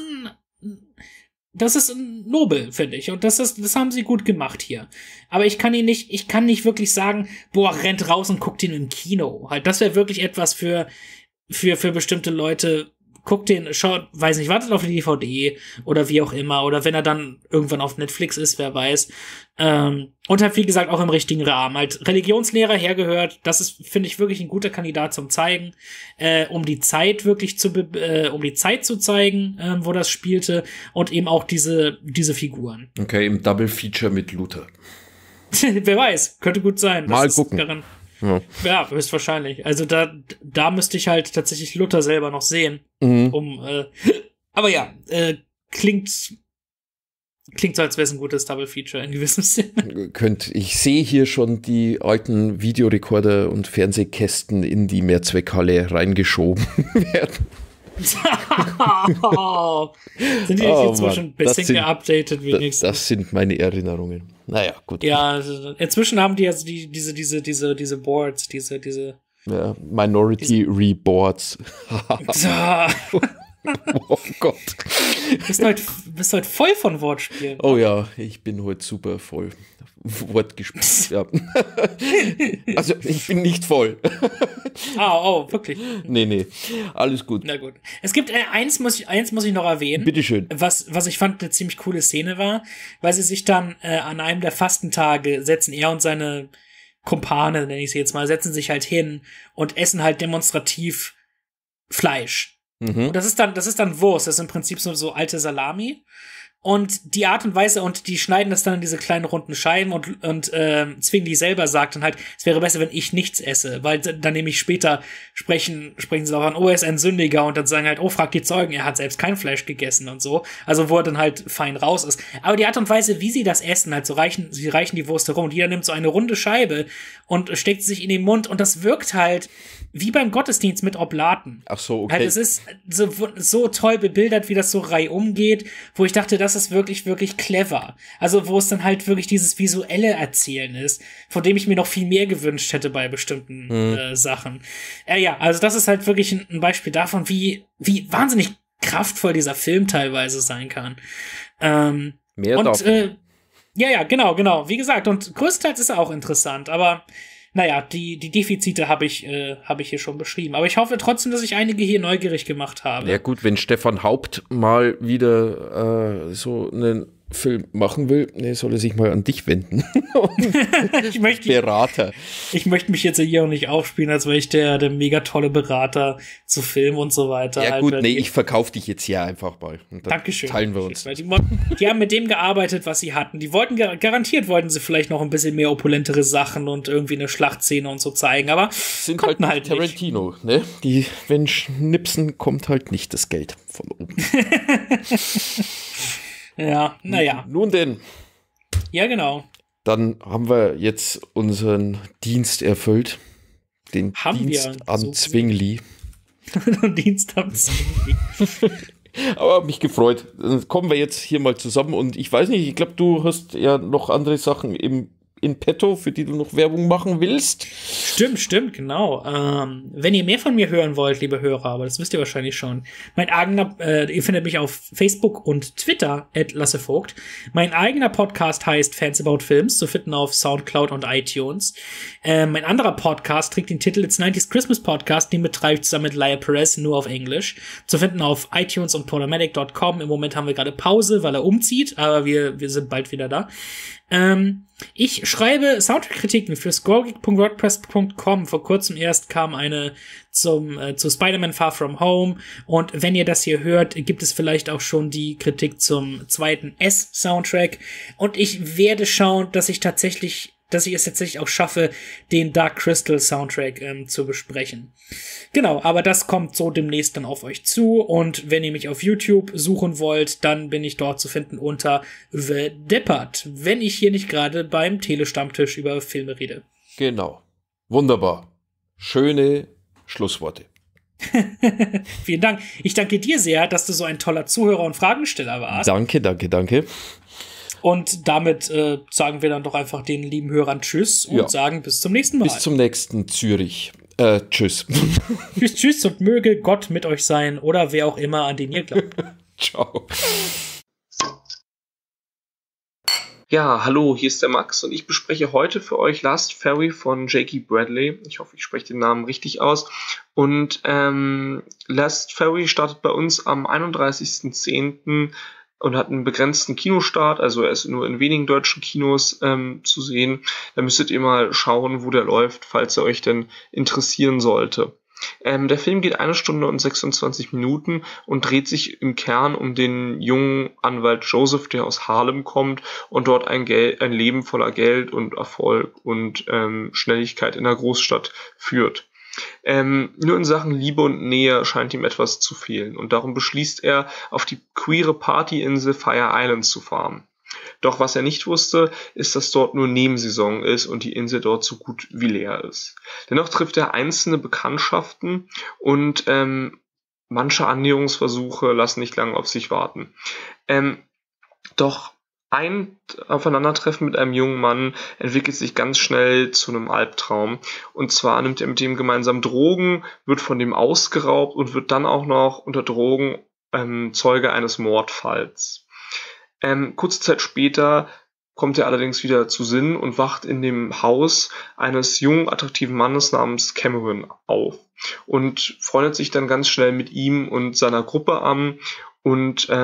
nobel, finde ich. Und das haben sie gut gemacht hier. Aber ich kann nicht wirklich sagen, boah, rennt raus und guckt ihn im Kino. Halt, das wäre wirklich etwas für bestimmte Leute. Guckt den, schaut, weiß nicht, wartet auf die DVD oder wie auch immer. Oder wenn er dann irgendwann auf Netflix ist, wer weiß. Und halt, wie gesagt, auch im richtigen Rahmen. Halt, Religionslehrer hergehört, das ist, finde ich, wirklich ein guter Kandidat zum Zeigen. Um die Zeit wirklich zu zeigen, wo das spielte. Und eben auch diese Figuren. Okay, im Double Feature mit Luther. Wer weiß, könnte gut sein. Mal gucken. Ja, höchstwahrscheinlich. Also da müsste ich halt tatsächlich Luther selber noch sehen. Aber ja, klingt so, als wäre es ein gutes Double Feature in gewissem Sinne. Ich sehe hier schon die alten Videorekorder und Fernsehkästen in die Mehrzweckhalle reingeschoben werden. Sind die nicht inzwischen ein bisschen geupdatet wenigstens? Das sind meine Erinnerungen. Naja, gut. Ja, also inzwischen haben die also diese Boards, diese ja, Minority Reboards. Oh Gott. Bist heute voll von Wortspielen. Oh ja, ich bin heute super voll. Wortgespielt, ja. Also, ich bin nicht voll. Oh, wirklich? Nee, alles gut. Na gut. Es gibt, eins muss ich noch erwähnen. Bitteschön. Was ich fand eine ziemlich coole Szene war, weil sie sich dann an einem der Fastentage setzen, er und seine Kumpane, nenne ich sie jetzt mal, setzen sich halt hin und essen halt demonstrativ Fleisch. Und das ist dann Wurst, das ist im Prinzip so alte Salami. Und die Art und Weise, und die schneiden das dann in diese kleinen runden Scheiben und Zwingli selber sagt dann halt, es wäre besser, wenn ich nichts esse, weil dann nämlich später sprechen sie daran, oh, er ist ein Sündiger, und dann sagen halt, oh, frag die Zeugen, er hat selbst kein Fleisch gegessen und so. Also wo er dann halt fein raus ist. Aber die Art und Weise, wie sie das essen, halt so sie reichen die Wurst herum und jeder nimmt so eine runde Scheibe und steckt sie sich in den Mund, und das wirkt halt wie beim Gottesdienst mit Oblaten. Ach so, okay. Halt, es ist so toll bebildert, wie das so reihum geht, wo ich dachte, das ist wirklich, wirklich clever. Also, wo es dann halt wirklich dieses visuelle Erzählen ist, von dem ich mir noch viel mehr gewünscht hätte bei bestimmten Sachen. Ja, also das ist halt wirklich ein Beispiel davon, wie wahnsinnig kraftvoll dieser Film teilweise sein kann. Mehr davon. Ja, genau. Wie gesagt, und größtenteils ist er auch interessant, aber naja, die Defizite habe ich hier schon beschrieben. Aber ich hoffe trotzdem, dass ich einige hier neugierig gemacht habe. Ja gut, wenn Stefan Haupt mal wieder so einen Film machen will, soll er sich mal an dich wenden. Berater. Ich möchte mich jetzt hier auch nicht aufspielen, als wäre ich der mega tolle Berater zu Film und so weiter. Ja gut, ich verkaufe dich jetzt hier einfach mal. Und dann Dankeschön. Teilen wir uns. Die haben mit dem gearbeitet, was sie hatten. Die wollten garantiert sie vielleicht noch ein bisschen mehr opulentere Sachen und irgendwie eine Schlachtszene und so zeigen, aber sind halt Tarantino, ne? Wenn schnipsen, kommt halt nicht das Geld von oben. Ja, naja. Nun denn. Ja, genau. Dann haben wir jetzt unseren Dienst erfüllt. Den Dienst an Zwingli. Dienst am Zwingli. Aber hab mich gefreut. Dann kommen wir jetzt hier mal zusammen, und ich weiß nicht, ich glaube, du hast ja noch andere Sachen in petto, für die du noch Werbung machen willst. Stimmt, genau. Wenn ihr mehr von mir hören wollt, liebe Hörer, aber das wisst ihr wahrscheinlich schon, ihr findet mich auf Facebook und Twitter @lassevogt. Mein eigener Podcast heißt Fans About Films, zu finden auf Soundcloud und iTunes. Mein anderer Podcast trägt den Titel It's 90s Christmas Podcast, den betreibe ich zusammen mit Laia Perez, nur auf Englisch. Zu finden auf iTunes und podomatic.com. Im Moment haben wir gerade Pause, weil er umzieht, aber wir sind bald wieder da. Ich schreibe Soundtrack-Kritiken für scoregeek.wordpress.com. Vor kurzem erst kam eine zu Spider-Man Far From Home. Und wenn ihr das hier hört, gibt es vielleicht auch schon die Kritik zum zweiten S-Soundtrack. Und ich werde schauen, dass ich es tatsächlich auch schaffe, den Dark Crystal Soundtrack zu besprechen. Genau, aber das kommt so demnächst dann auf euch zu. Und wenn ihr mich auf YouTube suchen wollt, dann bin ich dort zu finden unter The Deppert, wenn ich hier nicht gerade beim Telestammtisch über Filme rede. Genau. Wunderbar. Schöne Schlussworte. Vielen Dank. Ich danke dir sehr, dass du so ein toller Zuhörer und Fragensteller warst. Danke. Und damit sagen wir dann doch einfach den lieben Hörern Tschüss und sagen bis zum nächsten Mal. Bis zum nächsten Zürich. Tschüss. Tschüss und möge Gott mit euch sein oder wer auch immer, an den ihr glaubt. Ciao. Ja, hallo, hier ist der Max und ich bespreche heute für euch Last Ferry von J.K. Bradley. Ich hoffe, ich spreche den Namen richtig aus. Und Last Ferry startet bei uns am 31.10. und hat einen begrenzten Kinostart, also er ist nur in wenigen deutschen Kinos zu sehen. Da müsstet ihr mal schauen, wo der läuft, falls er euch denn interessieren sollte. Der Film geht 1 Stunde und 26 Minuten und dreht sich im Kern um den jungen Anwalt Joseph, der aus Harlem kommt und dort ein Leben voller Geld und Erfolg und Schnelligkeit in der Großstadt führt. Nur in Sachen Liebe und Nähe scheint ihm etwas zu fehlen und darum beschließt er, auf die queere Partyinsel Fire Island zu fahren. Doch was er nicht wusste, ist, dass dort nur Nebensaison ist und die Insel dort so gut wie leer ist. Dennoch trifft er einzelne Bekanntschaften und manche Annäherungsversuche lassen nicht lange auf sich warten. Doch ein Aufeinandertreffen mit einem jungen Mann entwickelt sich ganz schnell zu einem Albtraum. Und zwar nimmt er mit dem gemeinsam Drogen, wird von dem ausgeraubt und wird dann auch noch unter Drogen Zeuge eines Mordfalls. Kurze Zeit später kommt er allerdings wieder zu Sinn und wacht in dem Haus eines jungen, attraktiven Mannes namens Cameron auf und freundet sich dann ganz schnell mit ihm und seiner Gruppe an. Und sie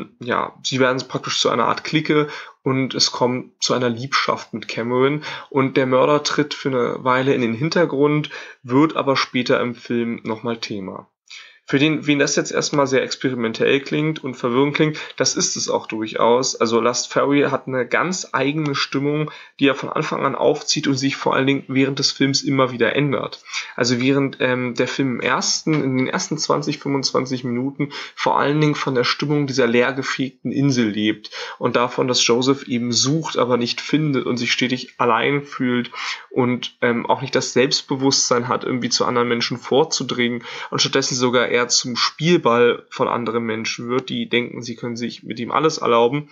werden praktisch zu einer Art Clique und es kommt zu einer Liebschaft mit Cameron. Und der Mörder tritt für eine Weile in den Hintergrund, wird aber später im Film nochmal Thema. Für wen das jetzt erstmal sehr experimentell klingt und verwirrend klingt, das ist es auch durchaus. Also Last Ferry hat eine ganz eigene Stimmung, die er von Anfang an aufzieht und sich vor allen Dingen während des Films immer wieder ändert. Also während der Film in den ersten 20, 25 Minuten vor allen Dingen von der Stimmung dieser leergefegten Insel lebt und davon, dass Joseph eben sucht, aber nicht findet und sich stetig allein fühlt und auch nicht das Selbstbewusstsein hat, irgendwie zu anderen Menschen vorzudringen und stattdessen sogar eher zum Spielball von anderen Menschen wird, die denken, sie können sich mit ihm alles erlauben,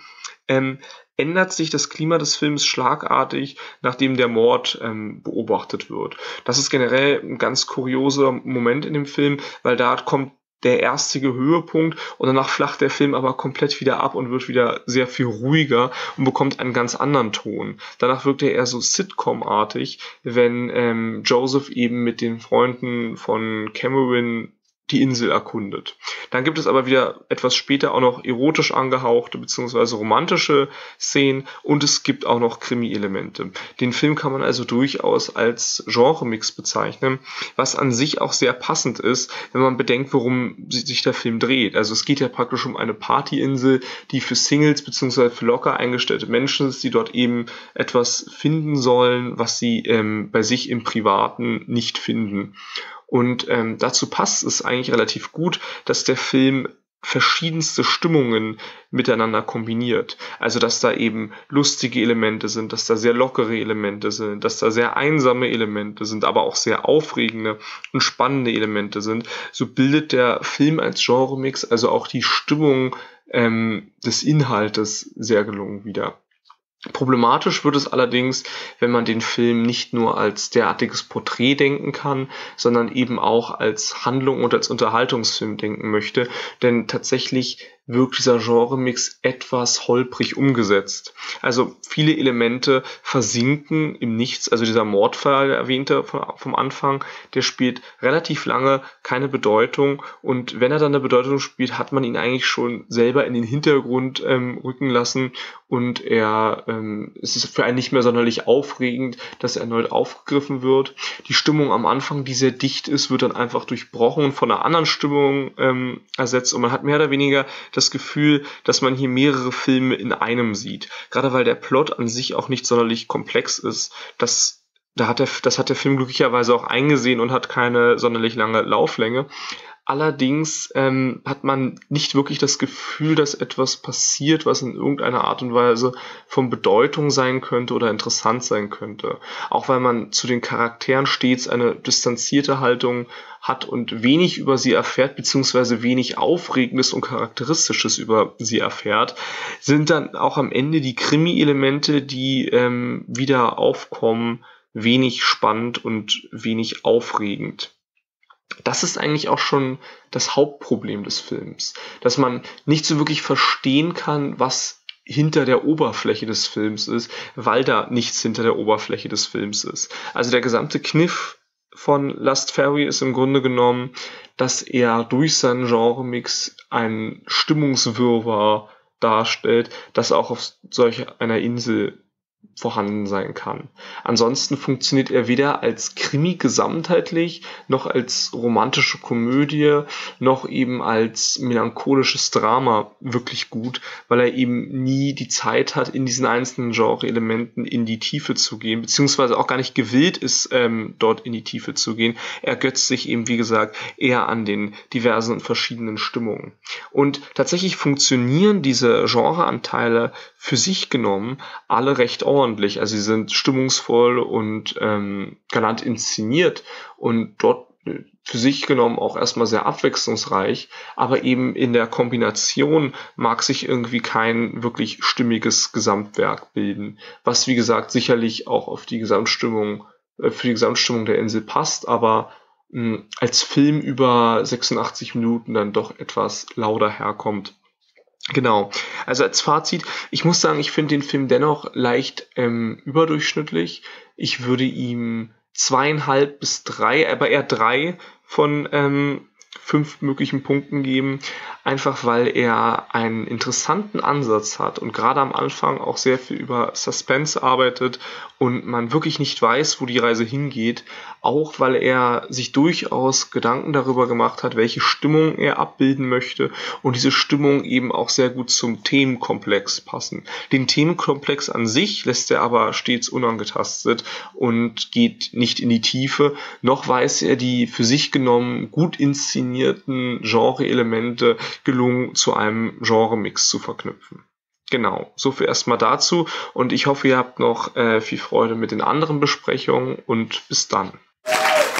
ändert sich das Klima des Films schlagartig, nachdem der Mord beobachtet wird. Das ist generell ein ganz kurioser Moment in dem Film, weil da kommt der erstige Höhepunkt und danach flacht der Film aber komplett wieder ab und wird wieder sehr viel ruhiger und bekommt einen ganz anderen Ton. Danach wirkt er eher so Sitcom-artig, wenn Joseph eben mit den Freunden von Cameron die Insel erkundet. Dann gibt es aber wieder etwas später auch noch erotisch angehauchte bzw. romantische Szenen und es gibt auch noch Krimi-Elemente. Den Film kann man also durchaus als Genre-Mix bezeichnen, was an sich auch sehr passend ist, wenn man bedenkt, worum sich der Film dreht. Also es geht ja praktisch um eine Partyinsel, die für Singles bzw. für locker eingestellte Menschen ist, die dort eben etwas finden sollen, was sie bei sich im Privaten nicht finden. Und dazu passt es eigentlich relativ gut, dass der Film verschiedenste Stimmungen miteinander kombiniert. Also dass da eben lustige Elemente sind, dass da sehr lockere Elemente sind, dass da sehr einsame Elemente sind, aber auch sehr aufregende und spannende Elemente sind. So bildet der Film als Genre-Mix also auch die Stimmung des Inhaltes sehr gelungen wieder. Problematisch wird es allerdings, wenn man den Film nicht nur als derartiges Porträt denken kann, sondern eben auch als Handlung und als Unterhaltungsfilm denken möchte. Denn tatsächlich wirkt dieser Genremix etwas holprig umgesetzt. Also viele Elemente versinken im Nichts. Also dieser Mordfall, der erwähnte vom Anfang, der spielt relativ lange keine Bedeutung, und wenn er dann eine Bedeutung spielt, hat man ihn eigentlich schon selber in den Hintergrund rücken lassen, und es ist für einen nicht mehr sonderlich aufregend, dass er erneut aufgegriffen wird. Die Stimmung am Anfang, die sehr dicht ist, wird dann einfach durchbrochen und von einer anderen Stimmung ersetzt, und man hat mehr oder weniger das Gefühl, dass man hier mehrere Filme in einem sieht. Gerade weil der Plot an sich auch nicht sonderlich komplex ist. Das hat der Film glücklicherweise auch eingesehen und hat keine sonderlich lange Lauflänge. Allerdings hat man nicht wirklich das Gefühl, dass etwas passiert, was in irgendeiner Art und Weise von Bedeutung sein könnte oder interessant sein könnte. Auch weil man zu den Charakteren stets eine distanzierte Haltung hat und wenig über sie erfährt, beziehungsweise wenig Aufregendes und Charakteristisches über sie erfährt, sind dann auch am Ende die Krimi-Elemente, die wieder aufkommen, wenig spannend und wenig aufregend. Das ist eigentlich auch schon das Hauptproblem des Films, dass man nicht so wirklich verstehen kann, was hinter der Oberfläche des Films ist, weil da nichts hinter der Oberfläche des Films ist. Also der gesamte Kniff von Last Ferry ist im Grunde genommen, dass er durch seinen Genremix einen Stimmungswirrwarr darstellt, das auch auf solch einer Insel vorhanden sein kann. Ansonsten funktioniert er weder als Krimi gesamtheitlich, noch als romantische Komödie, noch eben als melancholisches Drama wirklich gut, weil er eben nie die Zeit hat, in diesen einzelnen Genre-Elementen in die Tiefe zu gehen, beziehungsweise auch gar nicht gewillt ist, dort in die Tiefe zu gehen. Er götzt sich eben, wie gesagt, eher an den diversen und verschiedenen Stimmungen. Und tatsächlich funktionieren diese Genreanteile für sich genommen alle recht ordentlich. Also sie sind stimmungsvoll und galant inszeniert und dort für sich genommen auch erstmal sehr abwechslungsreich, aber eben in der Kombination mag sich irgendwie kein wirklich stimmiges Gesamtwerk bilden, was wie gesagt sicherlich auch auf die Gesamtstimmung, für die Gesamtstimmung der Insel passt, aber als Film über 86 Minuten dann doch etwas lauter herkommt. Genau, also als Fazit, ich muss sagen, ich finde den Film dennoch leicht überdurchschnittlich. Ich würde ihm 2,5 bis 3, aber eher 3 von 5 möglichen Punkten geben, einfach weil er einen interessanten Ansatz hat und gerade am Anfang auch sehr viel über Suspense arbeitet und man wirklich nicht weiß, wo die Reise hingeht, auch weil er sich durchaus Gedanken darüber gemacht hat, welche Stimmung er abbilden möchte und diese Stimmung eben auch sehr gut zum Themenkomplex passen. Den Themenkomplex an sich lässt er aber stets unangetastet und geht nicht in die Tiefe, noch weiß er die für sich genommen gut inszenierten Genre-Elemente gelungen zu einem Genre-Mix zu verknüpfen. Genau, so viel erstmal dazu und ich hoffe, ihr habt noch viel Freude mit den anderen Besprechungen und bis dann.